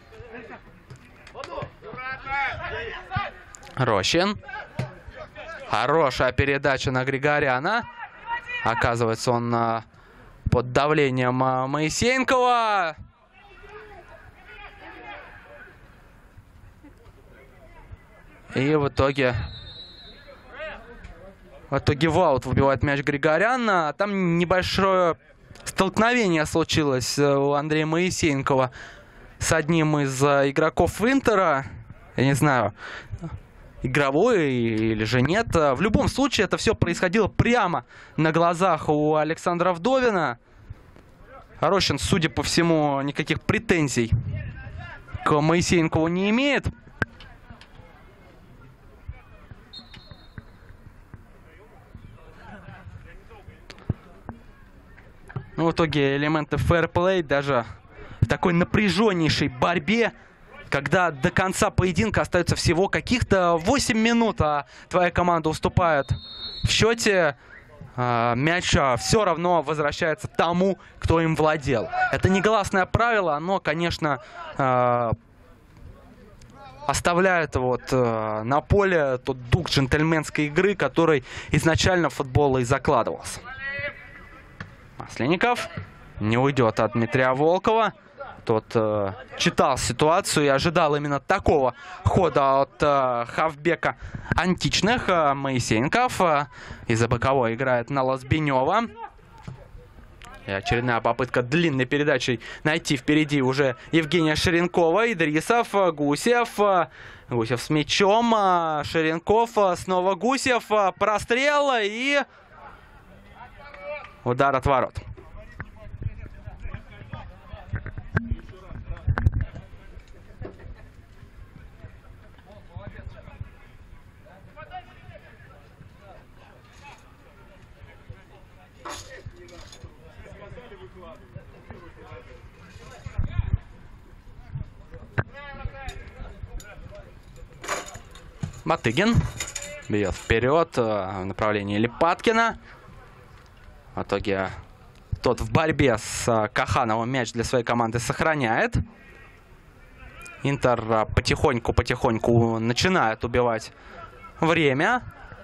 Рощин. Хорошая передача на Григоряна. Оказывается, он под давлением Моисеенкова. И в итоге в аут выбивает мяч Григорян. Там небольшое столкновение случилось у Андрея Моисеенкова с одним из игроков Интера. Я не знаю, игровой или же нет. В любом случае, это все происходило прямо на глазах у Александра Вдовина. Рощин, судя по всему, никаких претензий к Моисеенкову не имеет. Ну, в итоге элементы фэрплей даже в такой напряженнейшей борьбе, когда до конца поединка остается всего каких-то 8 минут, а твоя команда уступает в счете, мяч все равно возвращается тому, кто им владел. Это негласное правило, оно, конечно, оставляет на поле тот дух джентльменской игры, который изначально в футбол и закладывался. Масленников не уйдет от Дмитрия Волкова. Тот читал ситуацию и ожидал именно такого хода от хавбека античных. Моисеенков из-за боковой играет на Лозбинева. И очередная попытка длинной передачей найти впереди уже Евгения Ширенкова. Идрисов, Гусев. Гусев с мячом. Ширенков, снова Гусев. Прострел и удар от ворот. Батыгин бьет вперед в направлении Липаткина. В итоге тот в борьбе с Кахановым мяч для своей команды сохраняет. Интер потихоньку начинает убивать время.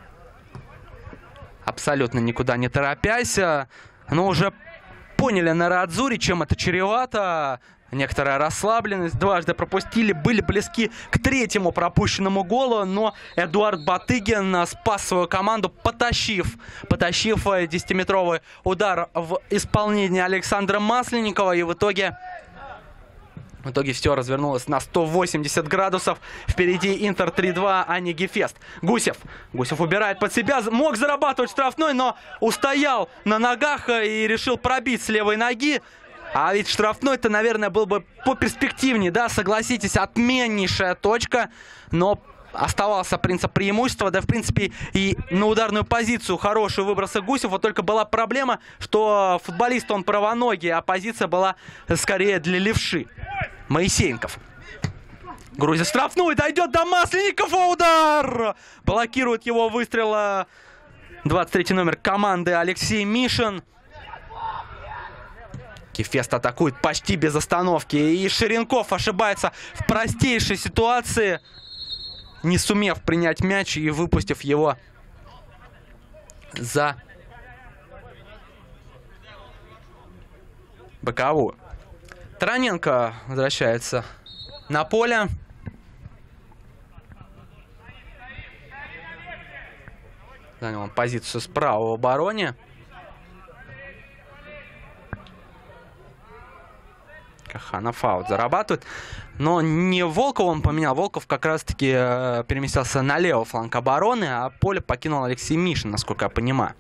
Абсолютно никуда не торопясь. Но уже поняли на Радзуре, чем это чревато. Некоторая расслабленность. Дважды пропустили. Были близки к третьему пропущенному голу. Но Эдуард Батыгин спас свою команду, потащив 10-метровый удар в исполнении Александра Масленникова. И в итоге все развернулось на 180 градусов. Впереди Интер 3-2, а не Гефест. Гусев убирает под себя. Мог зарабатывать штрафной, но устоял на ногах и решил пробить с левой ноги. А ведь штрафной-то, наверное, был бы поперспективнее, да, согласитесь, отменнейшая точка, но оставался принцип преимущества, да, в принципе, и на ударную позицию хороший выброс Гусев, вот только была проблема, что футболист он правоногий, а позиция была скорее для левши. Моисеенков грузит штрафную, дойдет до Масленникова, удар! Блокирует его выстрел 23-й номер команды Алексей Мишин. Гефест атакует почти без остановки. И Ширенков ошибается в простейшей ситуации, не сумев принять мяч и выпустив его за боковую. Тараненко возвращается на поле. Занял он позицию справа в обороне. Каханов аут зарабатывает. Но не Волкова он поменял. Волков как раз-таки переместился на левый фланг обороны, а поле покинул Алексей Мишин, насколько я понимаю.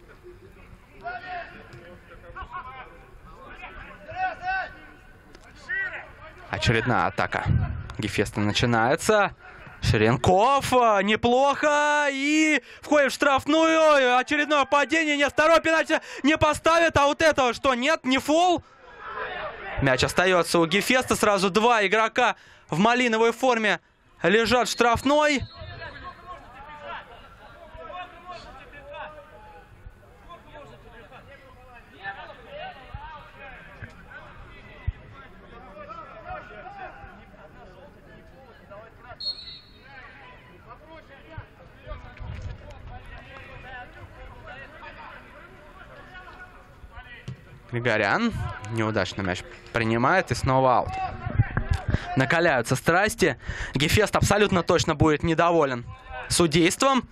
Очередная атака Гефеста начинается. Ширенков, неплохо, и входит в штрафную, очередное падение, нет, второй пенальти не поставит, а вот этого что, нет, не фол? Мяч остается у Гефеста, сразу два игрока в малиновой форме лежат в штрафной. Григорян неудачно мяч принимает и снова аут. Накаляются страсти. Гефест абсолютно точно будет недоволен судейством.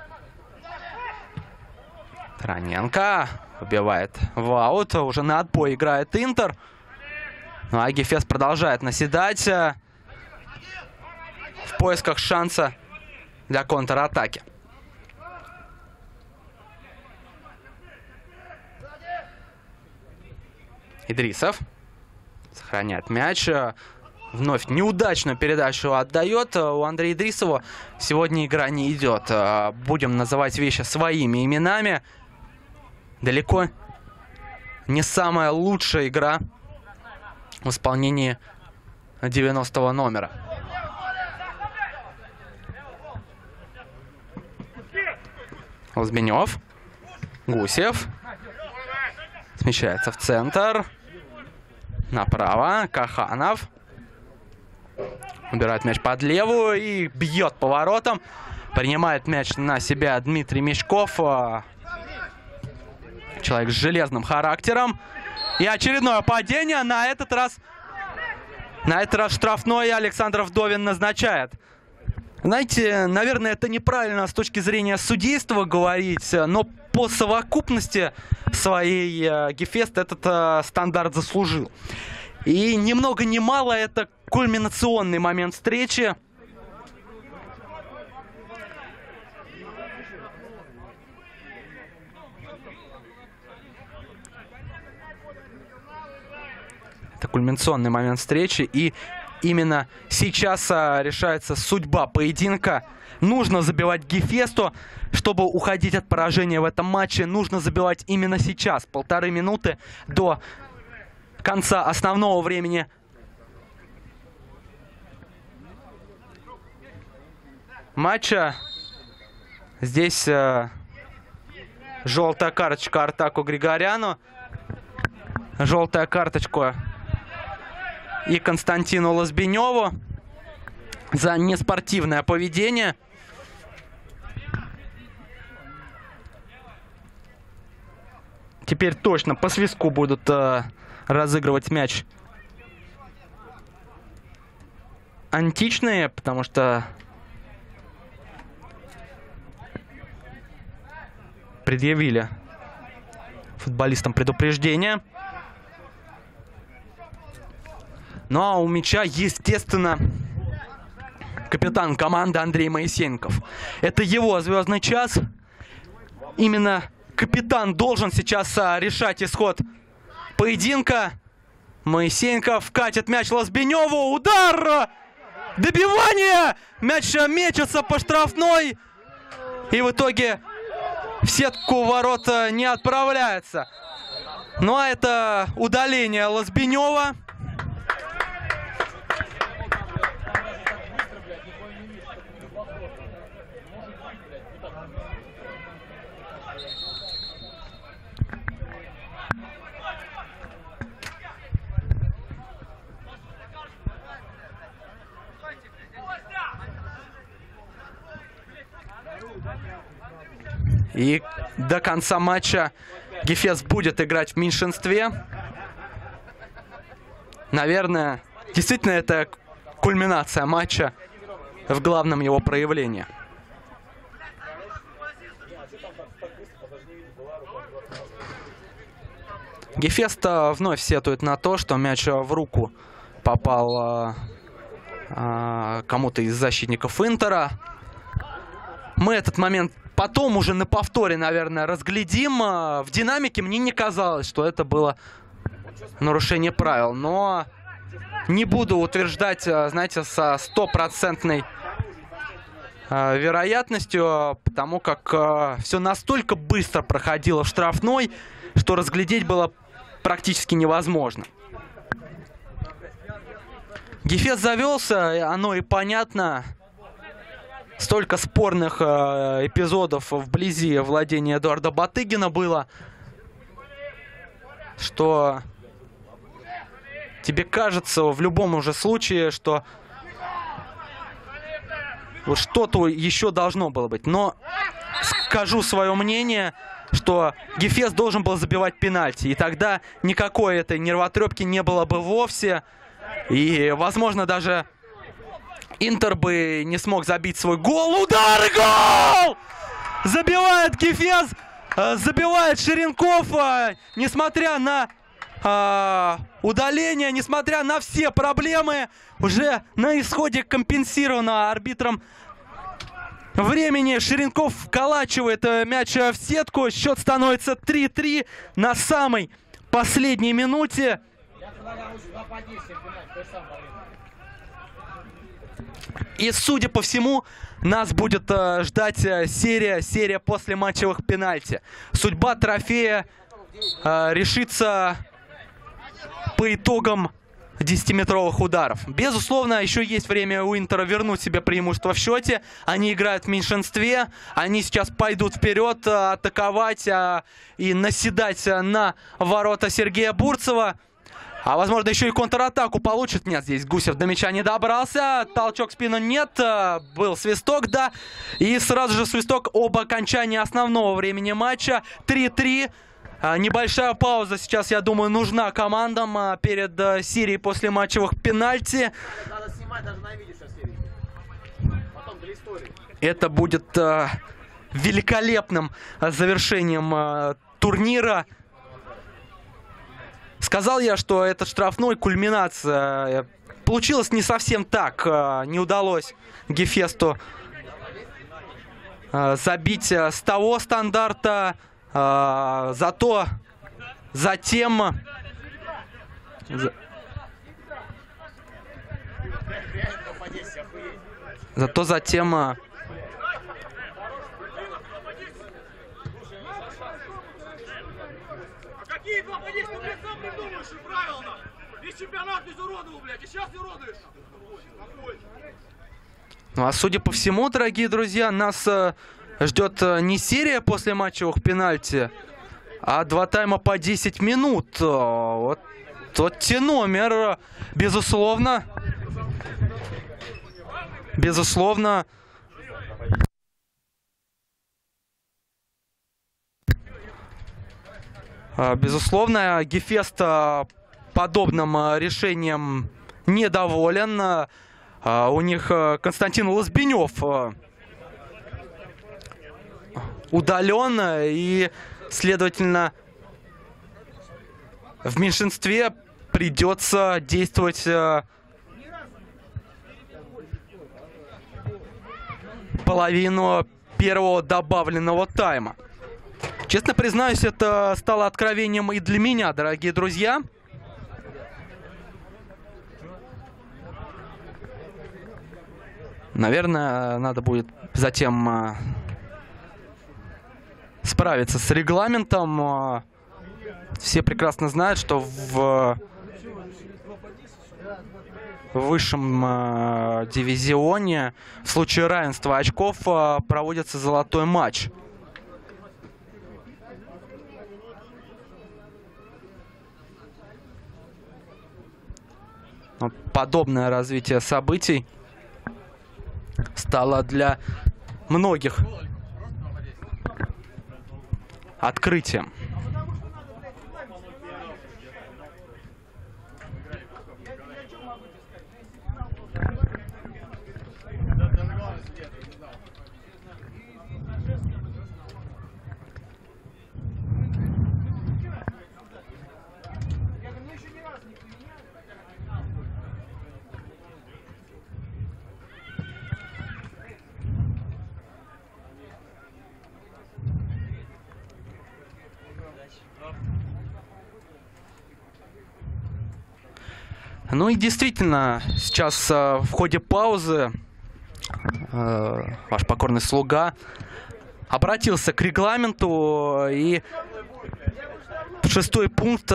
Тараненко выбивает в аут. Уже на отбой играет Интер. Ну а Гефест продолжает наседать в поисках шанса для контратаки. Идрисов сохраняет мяч. Вновь неудачную передачу отдает. У Андрея Идрисова сегодня игра не идет. Будем называть вещи своими именами. Далеко не самая лучшая игра в исполнении 90-го номера. Лозбинев. Гусев. Смещается в центр. Направо. Каханов. Убирает мяч под левую и бьет поворотом. Принимает мяч на себя Дмитрий Мешков. Человек с железным характером. И очередное падение. На этот раз штрафной Александр Вдовин назначает. Знаете, наверное, это неправильно с точки зрения судейства говорить, но по совокупности своей Гефест этот стандарт заслужил. И ни много ни мало это кульминационный момент встречи. Это кульминационный момент встречи, и именно сейчас решается судьба поединка. Нужно забивать Гефесту, чтобы уходить от поражения в этом матче. Нужно забивать именно сейчас, 1,5 минуты до конца основного времени. Матча. Здесь желтая карточка Артаку Григоряну. Желтая карточка и Константину Лозбиневу за неспортивное поведение. Теперь точно по свистку будут разыгрывать мяч античные, потому что предъявили футболистам предупреждение. Ну а у мяча, естественно, капитан команды Андрей Моисеенков. Это его звездный час. Именно капитан должен сейчас решать исход поединка. Моисеенков катит мяч Лозбиневу. Удар! Добивание! Мяч мечется по штрафной. И в итоге в сетку ворот не отправляется. Ну а это удаление Лозбинева. И до конца матча Гефест будет играть в меньшинстве. Наверное, действительно это кульминация матча в главном его проявлении. Гефест вновь сетует на то, что мяч в руку попал кому-то из защитников Интера. Мы этот момент потом уже на повторе, наверное, разглядим. В динамике мне не казалось, что это было нарушение правил. Но не буду утверждать, знаете, со стопроцентной вероятностью, потому как все настолько быстро проходило в штрафной, что разглядеть было практически невозможно. Гефест завелся, оно и понятно. Столько спорных эпизодов вблизи владения Эдуарда Батыгина было, что тебе кажется в любом уже случае, что вот что-то еще должно было быть. Но скажу свое мнение, что Гефест должен был забивать пенальти. И тогда никакой этой нервотрепки не было бы вовсе. И, возможно, даже Интер бы не смог забить свой гол. Удар и гол! Забивает Гефест, забивает Ширинков, несмотря на удаление, несмотря на все проблемы, уже на исходе компенсировано арбитром времени. Ширинков вколачивает мяч в сетку. Счет становится 3-3 на самой последней минуте. И, судя по всему, нас будет ждать серия послематчевых пенальти. Судьба трофея решится по итогам 10-метровых ударов. Безусловно, еще есть время у Интера вернуть себе преимущество в счете. Они играют в меньшинстве. Они сейчас пойдут вперед, атаковать и наседать на ворота Сергея Бурцева. А возможно, еще и контратаку получит. Нет, здесь Гусев до мяча не добрался. Толчок в спину нет. Был свисток, да. И сразу же свисток об окончании основного времени матча. 3-3. Небольшая пауза сейчас, я думаю, нужна командам перед серией послематчевых пенальти. Надо снимать даже на видео сейчас серию. Потом для истории. Это будет великолепным завершением турнира. Сказал я, что этот штрафной кульминация. Получилось не совсем так. Не удалось Гефесту забить с того стандарта. Зато затем Какие 2 по 10? Ты, блядь, сам придумаешь и правильно. Весь чемпионат без уродов, блядь, и сейчас не уродуешь. Ну, а судя по всему, дорогие друзья, нас ждет не серия послематчевых пенальти, а 2 тайма по 10 минут. Вот тот номер, безусловно. Безусловно. Безусловно, Гефест подобным решением недоволен. У них Константин Лозбенев удален, и, следовательно, в меньшинстве придется действовать половину первого добавленного тайма. Честно признаюсь, это стало откровением и для меня, дорогие друзья. Наверное, надо будет затем справиться с регламентом. Все прекрасно знают, что в высшем дивизионе в случае равенства очков проводится золотой матч. Подобное развитие событий стало для многих открытием. Ну и действительно, сейчас в ходе паузы ваш покорный слуга обратился к регламенту, и 6-й пункт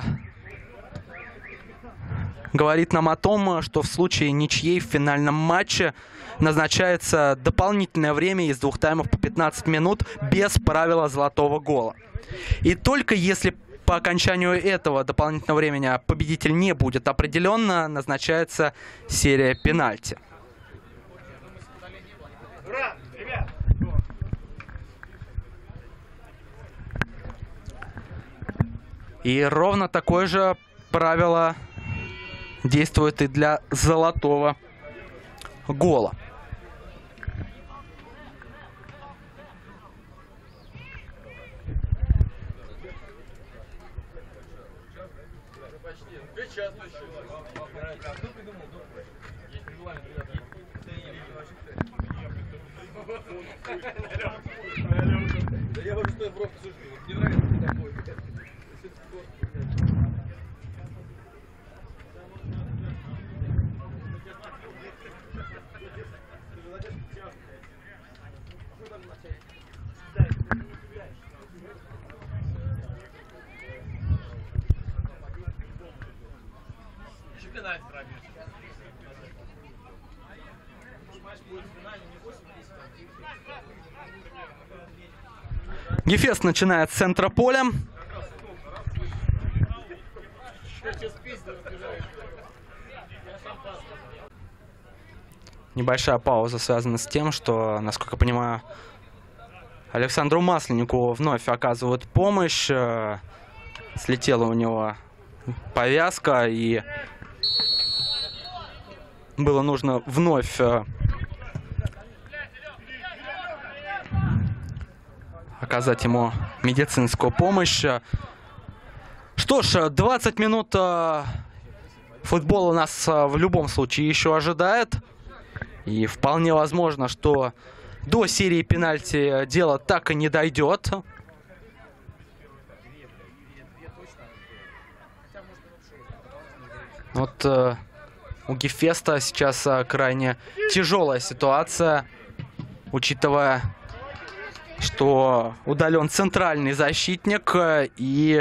говорит нам о том, что в случае ничьей в финальном матче назначается дополнительное время из 2 таймов по 15 минут без правила золотого гола. И только если по окончанию этого дополнительного времени победитель не будет определен, назначается серия пенальти. И ровно такое же правило действует и для золотого гола. Гефест начинает с центра поля. Небольшая пауза связана с тем, что, насколько я понимаю, Александру Масленнику вновь оказывают помощь. Слетела у него повязка, и было нужно вновь оказать ему медицинскую помощь. Что ж, 20 минут футбола нас в любом случае еще ожидает. И вполне возможно, что до серии пенальти дело так и не дойдет. Вот у Гефеста сейчас крайне тяжелая ситуация, учитывая, что удален центральный защитник, и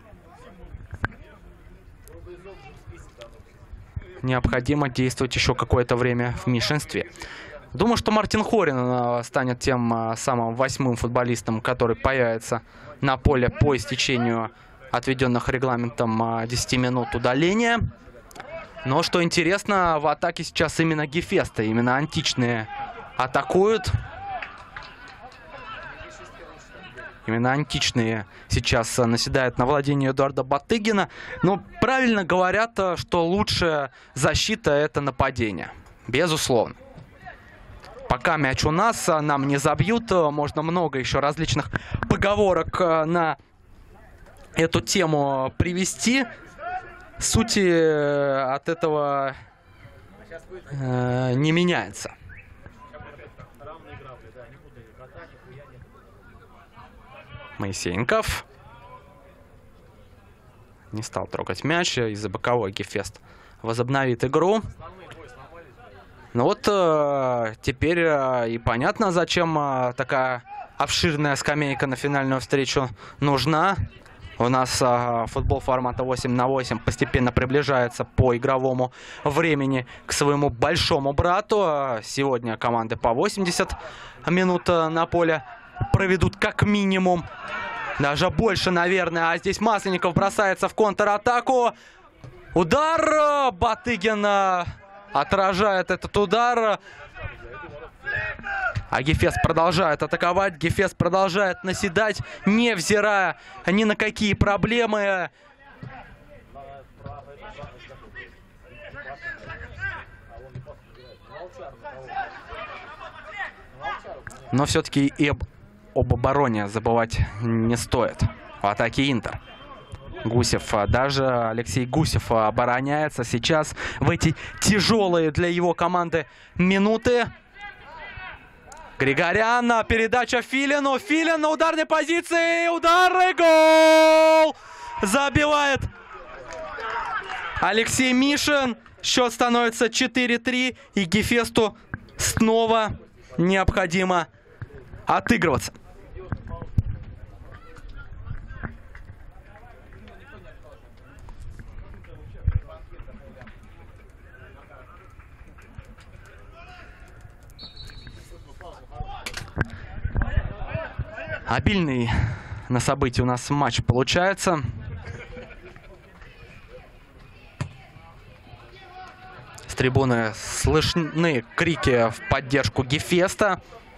необходимо действовать еще какое-то время в меньшинстве. Думаю, что Мартин Хорин станет тем самым 8-м футболистом, который появится на поле по истечению отведенных регламентом 10 минут удаления. Но, что интересно, в атаке сейчас именно Гефеста, именно античные атакуют. Именно античные сейчас наседают на владение Эдуарда Батыгина. Но правильно говорят, что лучшая защита — это нападение. Безусловно. Пока мяч у нас, нам не забьют. Можно много еще различных поговорок на эту тему привести. Сути от этого не меняется. Моисеенков не стал трогать мяч. Из-за боковой Гефест возобновит игру. Ну вот теперь и понятно, зачем такая обширная скамейка на финальную встречу нужна. У нас футбол формата 8 на 8 постепенно приближается по игровому времени к своему большому брату. Сегодня команды по 80 минут на поле проведут как минимум. Даже больше, наверное. А здесь Масленников бросается в контратаку. Удар! Батыгин отражает этот удар. А Гефест продолжает атаковать. Гефест продолжает наседать, невзирая ни на какие проблемы. Но все-таки и об обороне забывать не стоит. В атаке Интер. Гусев, даже Алексей Гусев обороняется сейчас в эти тяжелые для его команды минуты. Григорян, передача Филину. Филин на ударной позиции. Удар и гол! Забивает Алексей Мишин. Счет становится 4-3. И Гефесту снова необходимо отыгрываться. Обильный на события у нас матч получается. С трибуны слышны крики в поддержку Гефеста.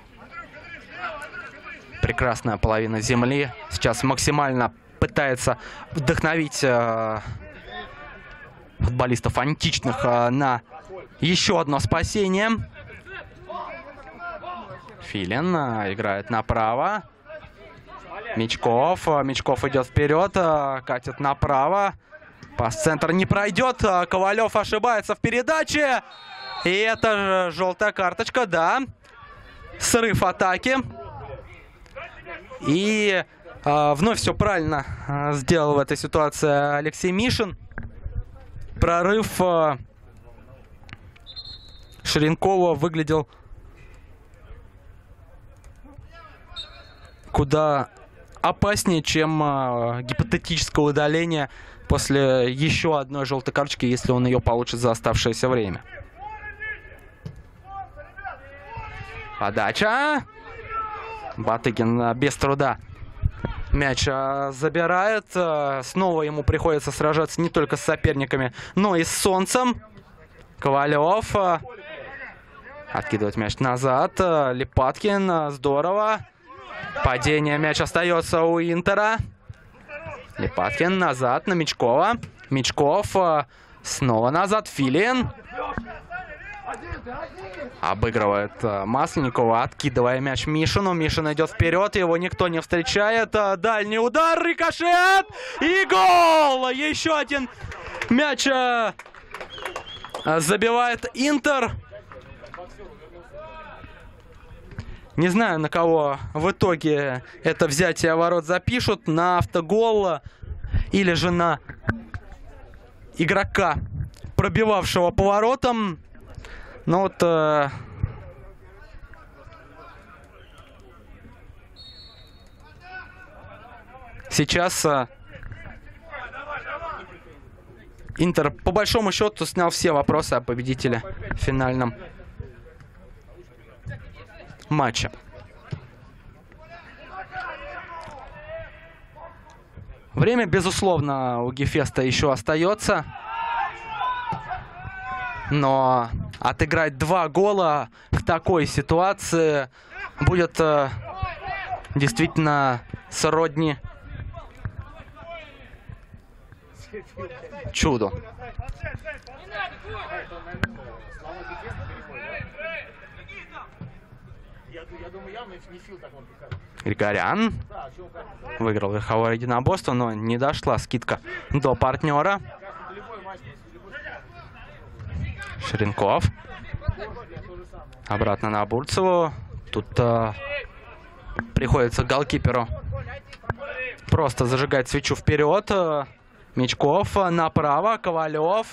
Прекрасная половина земли сейчас максимально пытается вдохновить футболистов античных на еще одно спасение. Филин играет направо. Мячков идет вперед, катит направо. Пас в центр не пройдет. Ковалев ошибается в передаче. И это же желтая карточка, да. Срыв атаки. И вновь все правильно сделал в этой ситуации Алексей Мишин. Прорыв Ширинкова выглядел куда опаснее, чем гипотетическое удаление после еще одной желтой карточки, если он ее получит за оставшееся время. Подача. Батыгин без труда мяч забирает. Снова ему приходится сражаться не только с соперниками, но и с Солнцем. Ковалев откидывает мяч назад. Липаткин. Здорово. Падение. Мяч остается у Интера. Липаткин назад на Мячкова. Мячков снова назад. Филин. Обыгрывает Масленникова, откидывая мяч Мишину. Мишин идет вперед, его никто не встречает. Дальний удар, рикошет и гол! Еще один мяч забивает Интер. Не знаю, на кого в итоге это взятие ворот запишут. На автогол или же на игрока, пробивавшего поворотом. Но вот сейчас Интер по большому счету снял все вопросы о победителе в финальном матче. Время, безусловно, у Гефеста еще остается. Но отыграть 2 гола в такой ситуации будет действительно сродни чуду. Григорян выиграл верховое единоборство, но не дошла скидка до партнера. Ширинков. Обратно на Бурцеву. Тут приходится голкиперу просто зажигать свечу вперед. Мячков направо. Ковалев.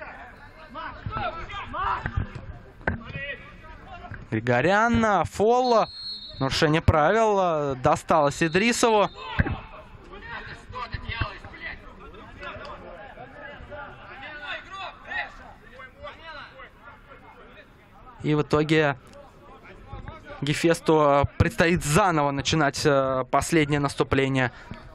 Григорян. Фол. Нарушение правил. Досталось Идрисову. И в итоге Гефесту предстоит заново начинать последнее наступление.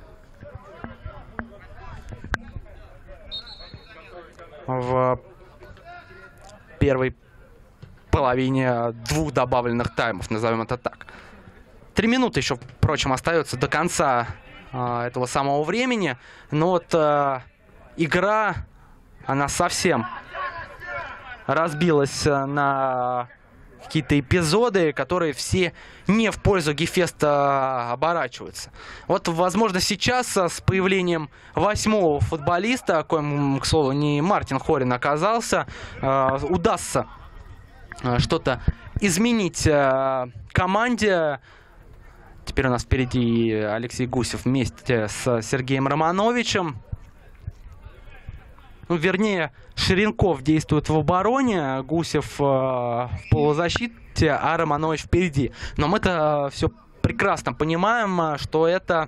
В первой половине 2 добавленных таймов, назовем это так. 3 минуты еще, впрочем, остается до конца этого самого времени. Но вот игра, она совсем разбилась на какие-то эпизоды, которые все не в пользу Гефеста оборачиваются. Вот, возможно, сейчас с появлением 8-го футболиста, коим, к слову, не Мартин Хорин оказался, удастся что-то изменить команде. Теперь у нас впереди Алексей Гусев вместе с Сергеем Романовичем. ну, вернее, Ширинков действует в обороне, Гусев в полузащите, а Романович впереди. Но мы-то все прекрасно понимаем, что это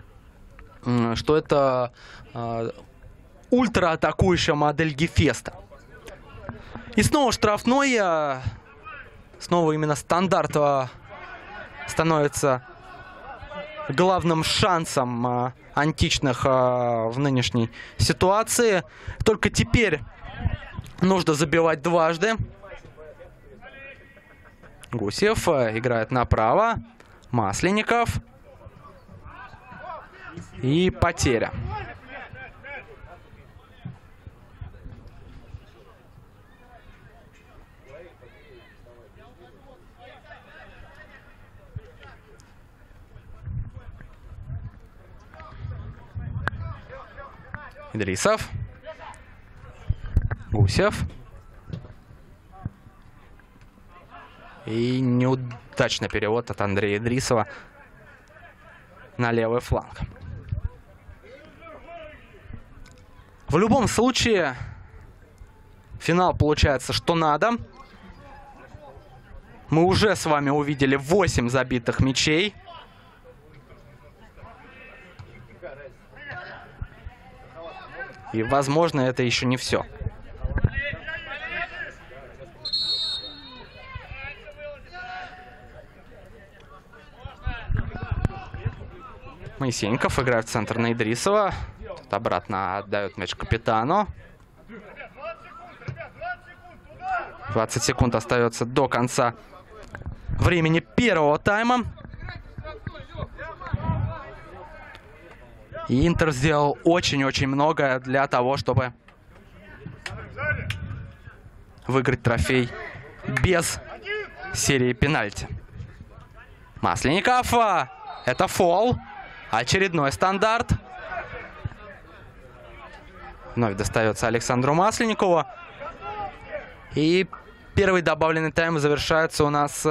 ультраатакующая модель Гефеста. И снова штрафной. Снова именно стандарт становится главным шансом античных в нынешней ситуации. Только теперь нужно забивать дважды. Гусев играет направо. Масленников. И потеря. Идрисов. Гусев. И неудачный перевод от Андрея Идрисова на левый фланг. В любом случае, финал получается, что надо. Мы уже с вами увидели 8 забитых мячей. И, возможно, это еще не все. Моисеенков играет в центр на Идрисова. Тут обратно отдает мяч капитану. 20 секунд остается до конца времени первого тайма. И Интер сделал очень-очень много для того, чтобы выиграть трофей без серии пенальти. Масленников. Это фол. Очередной стандарт. Вновь достается Александру Масленникову. И первый добавленный тайм завершается у нас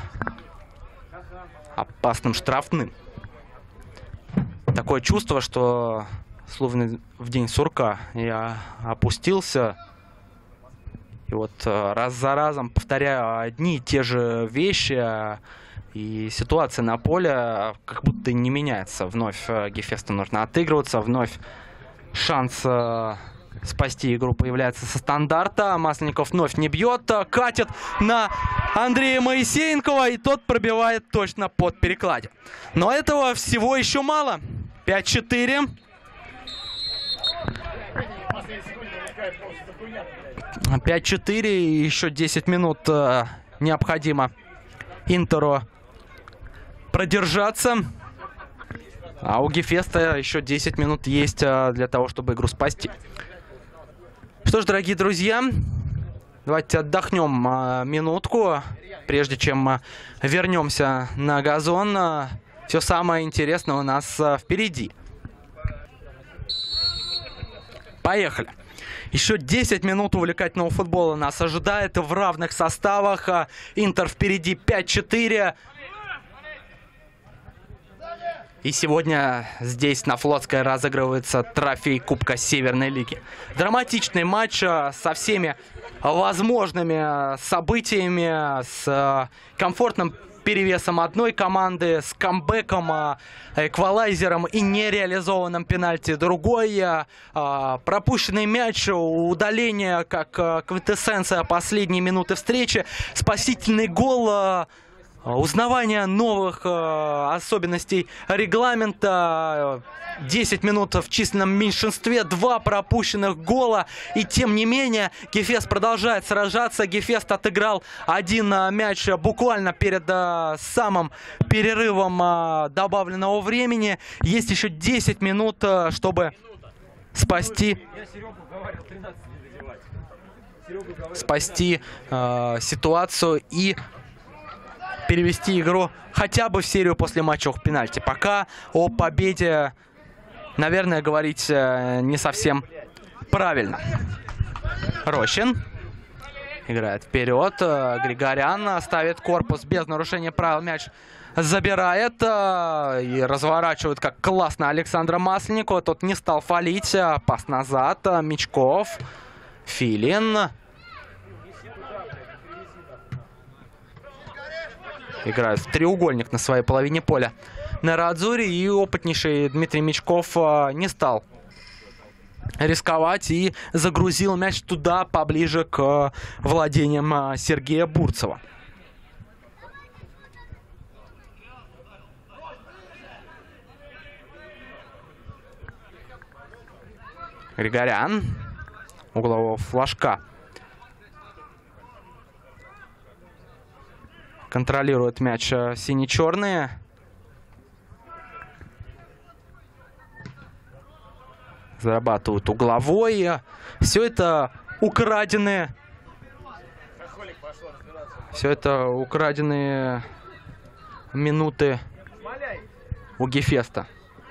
опасным штрафным. Такое чувство, что словно в день сурка я опустился. И вот раз за разом повторяю одни и те же вещи. И ситуация на поле как будто не меняется. Вновь Гефесту нужно отыгрываться. Вновь шанс спасти игру появляется со стандарта. Масленников вновь не бьет. Катит на Андрея Моисеенкова. И тот пробивает точно под перекладе. Но этого всего еще мало. 5-4. 5-4. Еще 10 минут необходимо Интеру продержаться. А у Гефеста еще 10 минут есть для того, чтобы игру спасти. Что ж, дорогие друзья, давайте отдохнем минутку, прежде чем вернемся на газон. Все самое интересное у нас впереди. Поехали. Еще 10 минут увлекательного футбола нас ожидает в равных составах. Интер впереди 5-4. И сегодня здесь на Флотской разыгрывается трофей Кубка Северной Лиги. Драматичный матч со всеми возможными событиями, с комфортным перевесом одной команды, с камбэком, эквалайзером и нереализованным пенальти другой. Пропущенный мяч, удаление как квинтэссенция последней минуты встречи, спасительный гол, узнавание новых особенностей регламента. 10 минут в численном меньшинстве, 2 пропущенных гола. И тем не менее Гефест продолжает сражаться. Гефест отыграл один мяч буквально перед самым перерывом добавленного времени. Есть еще 10 минут, чтобы спасти ситуацию и перевести игру хотя бы в серию после матчевых пенальти. Пока о победе, наверное, говорить не совсем правильно. Рощин. Играет вперед. Григорян ставит корпус без нарушения правил. Мяч забирает и разворачивает как классно Александра Масленникова. Тот не стал фалить. Пас назад. Мячков. Филин. Играют в треугольник на своей половине поля Нерадзури. И опытнейший Дмитрий Мячков не стал рисковать и загрузил мяч туда, поближе к владениям Сергея Бурцева. Григорян. Углового флажка. Контролирует мяч сине-черные. Зарабатывают угловой. Все это украденные. Все это украденные минуты у Гефеста.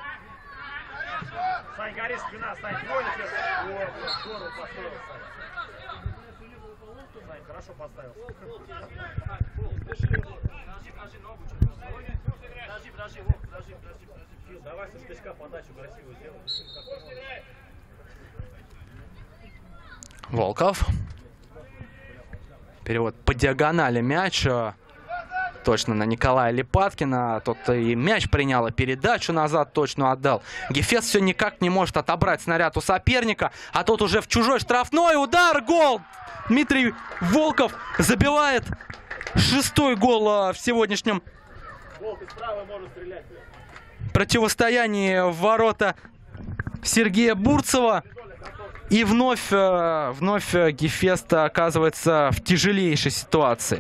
Волков. Перевод по диагонали мяч. Точно на Николая Липаткина. Тот и мяч принял, и передачу назад точно отдал. Гефест все никак не может отобрать снаряд у соперника. А тот уже в чужой штрафной. Удар, гол! Дмитрий Волков забивает 6-й гол в сегодняшнем противостоянии в ворота Сергея Бурцева. И вновь Гефест оказывается в тяжелейшей ситуации.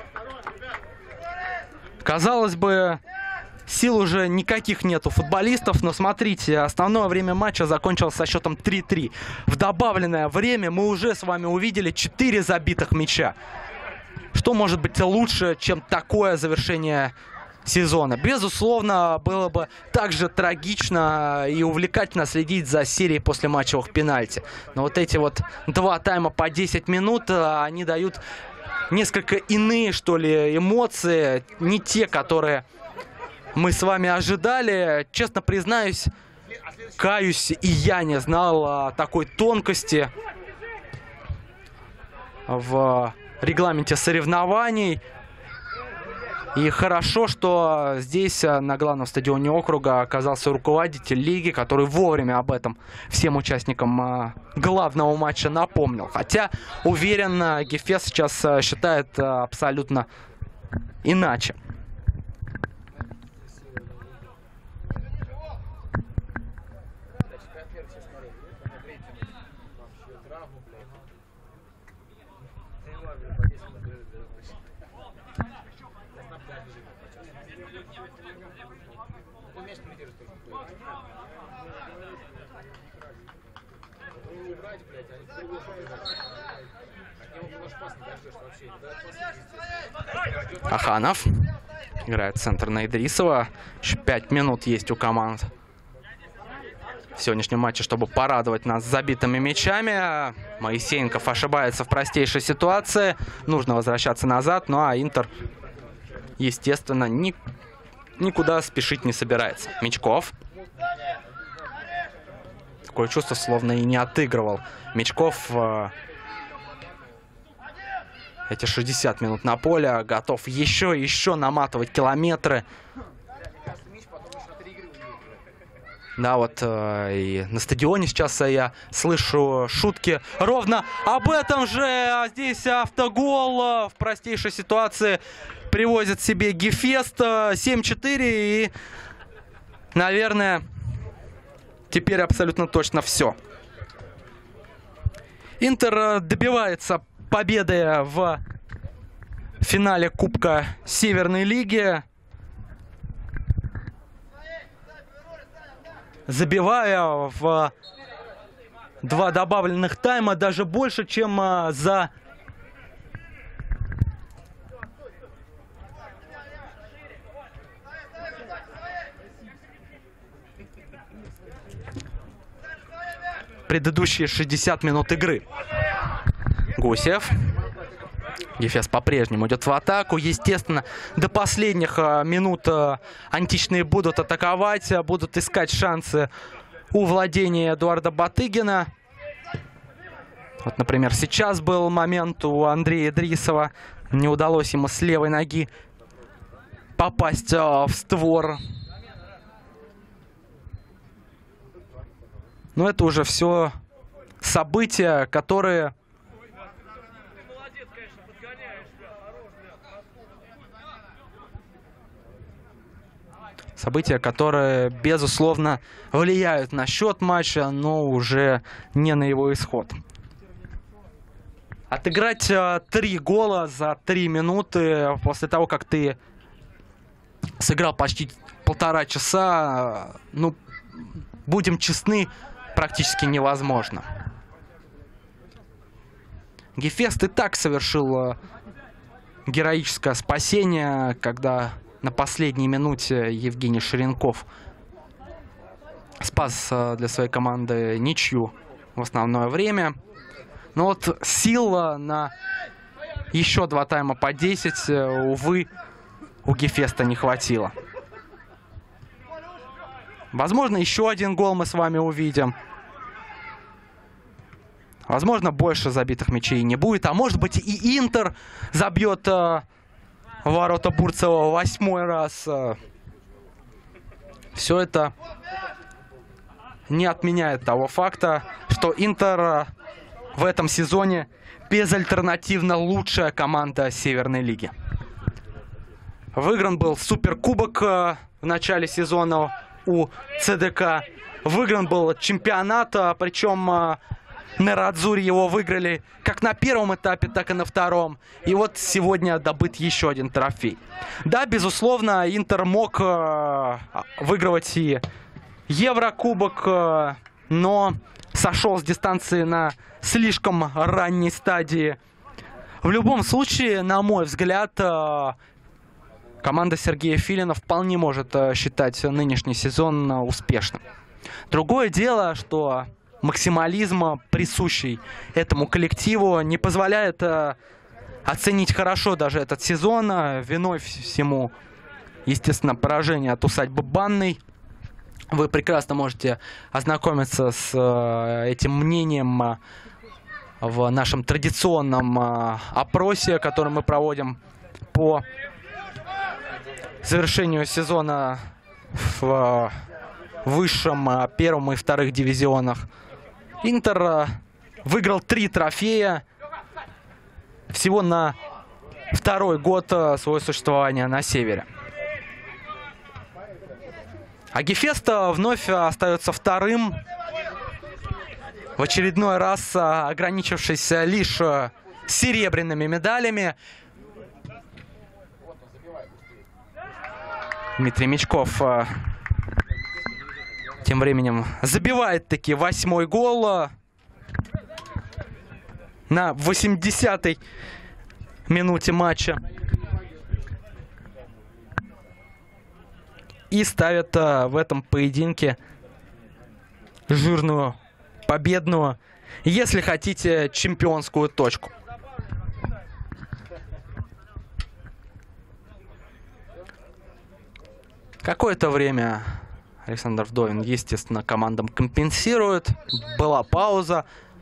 Казалось бы, сил уже никаких нет у футболистов, но смотрите, основное время матча закончилось со счетом 3-3. В добавленное время мы уже с вами увидели 4 забитых мяча. Что может быть лучше, чем такое завершение сезона? Безусловно, было бы также трагично и увлекательно следить за серией после матчевых пенальти. Но вот эти вот 2 тайма по 10 минут, они дают несколько иные, что ли, эмоции. Не те, которые мы с вами ожидали. Честно признаюсь, каюсь, и я не знал такой тонкости в регламенте соревнований. И хорошо, что здесь на главном стадионе округа оказался руководитель лиги, который вовремя об этом всем участникам главного матча напомнил. Хотя, уверен, Гефест сейчас считает абсолютно иначе. Аханов играет центр на Идрисова. Еще 5 минут есть у команд в сегодняшнем матче, чтобы порадовать нас забитыми мячами. Моисеенков ошибается в простейшей ситуации. Нужно возвращаться назад. Ну а Интер, естественно, никуда спешить не собирается. Мячков. Такое чувство, словно и не отыгрывал Мячков эти 60 минут на поле. Готов еще наматывать километры. Да, вот и на стадионе сейчас я слышу шутки ровно об этом же. А здесь автогол в простейшей ситуации привозит себе Гефест. 7-4. И, наверное, теперь абсолютно точно все. Интер добивается победы в финале Кубка Северной Лиги, забивая в 2 добавленных тайма даже больше, чем за предыдущие 60 минут игры. Гусев. Гефест по-прежнему идет в атаку. Естественно, до последних минут античные будут атаковать, будут искать шансы у владения Эдуарда Батыгина. Вот, например, сейчас был момент у Андрея Идрисова. Не удалось ему с левой ноги попасть в створ. Но это уже все события, которые... События, которые, безусловно, влияют на счет матча, но уже не на его исход. Отыграть 3 гола за 3 минуты после того, как ты сыграл почти 1,5 часа, ну, будем честны, практически невозможно. Гефест и так совершил героическое спасение, когда на последней минуте Евгений Ширенков спас для своей команды ничью в основное время. Но вот сил на еще 2 тайма по 10, увы, у Гефеста не хватило. Возможно, еще 1 гол мы с вами увидим. Возможно, больше забитых мячей не будет. А может быть, и Интер забьет ворота Бурцева 8-й раз. Все это не отменяет того факта, что Интер в этом сезоне безальтернативно лучшая команда Северной лиги. Выигран был суперкубок в начале сезона у ЦДК. Выигран был чемпионат, причем Нерадзури его выиграли как на первом этапе, так и на втором. И вот сегодня добыт еще 1 трофей. Да, безусловно, Интер мог выигрывать и Еврокубок, но сошел с дистанции на слишком ранней стадии. В любом случае, на мой взгляд, команда Сергея Филина вполне может считать нынешний сезон успешным. Другое дело, что максимализм, присущий этому коллективу, не позволяет оценить хорошо даже этот сезон. Виной всему, естественно, поражение от Усадьбы Банной. Вы прекрасно можете ознакомиться с этим мнением в нашем традиционном опросе, который мы проводим по завершению сезона в высшем, 1 и 2 дивизионах. Интер выиграл 3 трофея всего на 2-й год своего существования на севере. А Гефест вновь остается 2-м, в очередной раз ограничившись лишь серебряными медалями. Дмитрий Мячков тем временем забивает таки 8-й гол на 80-й минуте матча. И ставит в этом поединке жирную, победную, если хотите, чемпионскую точку. Какое-то время Александр Вдовин, естественно, командам компенсирует. Была пауза.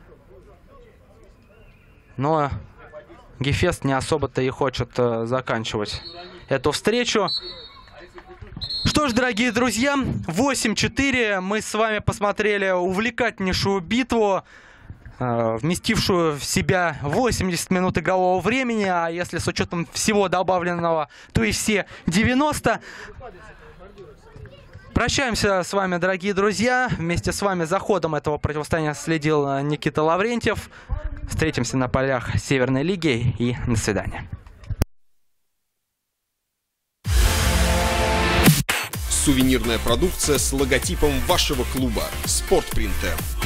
Но Гефест не особо-то и хочет заканчивать эту встречу. Что ж, дорогие друзья, 8-4. Мы с вами посмотрели увлекательнейшую битву, вместившую в себя 80 минут игрового времени. А если с учетом всего добавленного, то и все 90. Прощаемся с вами, дорогие друзья. Вместе с вами за ходом этого противостояния следил Никита Лаврентьев. Встретимся на полях Северной лиги и до свидания. Сувенирная продукция с логотипом вашего клуба «Спортпринтер».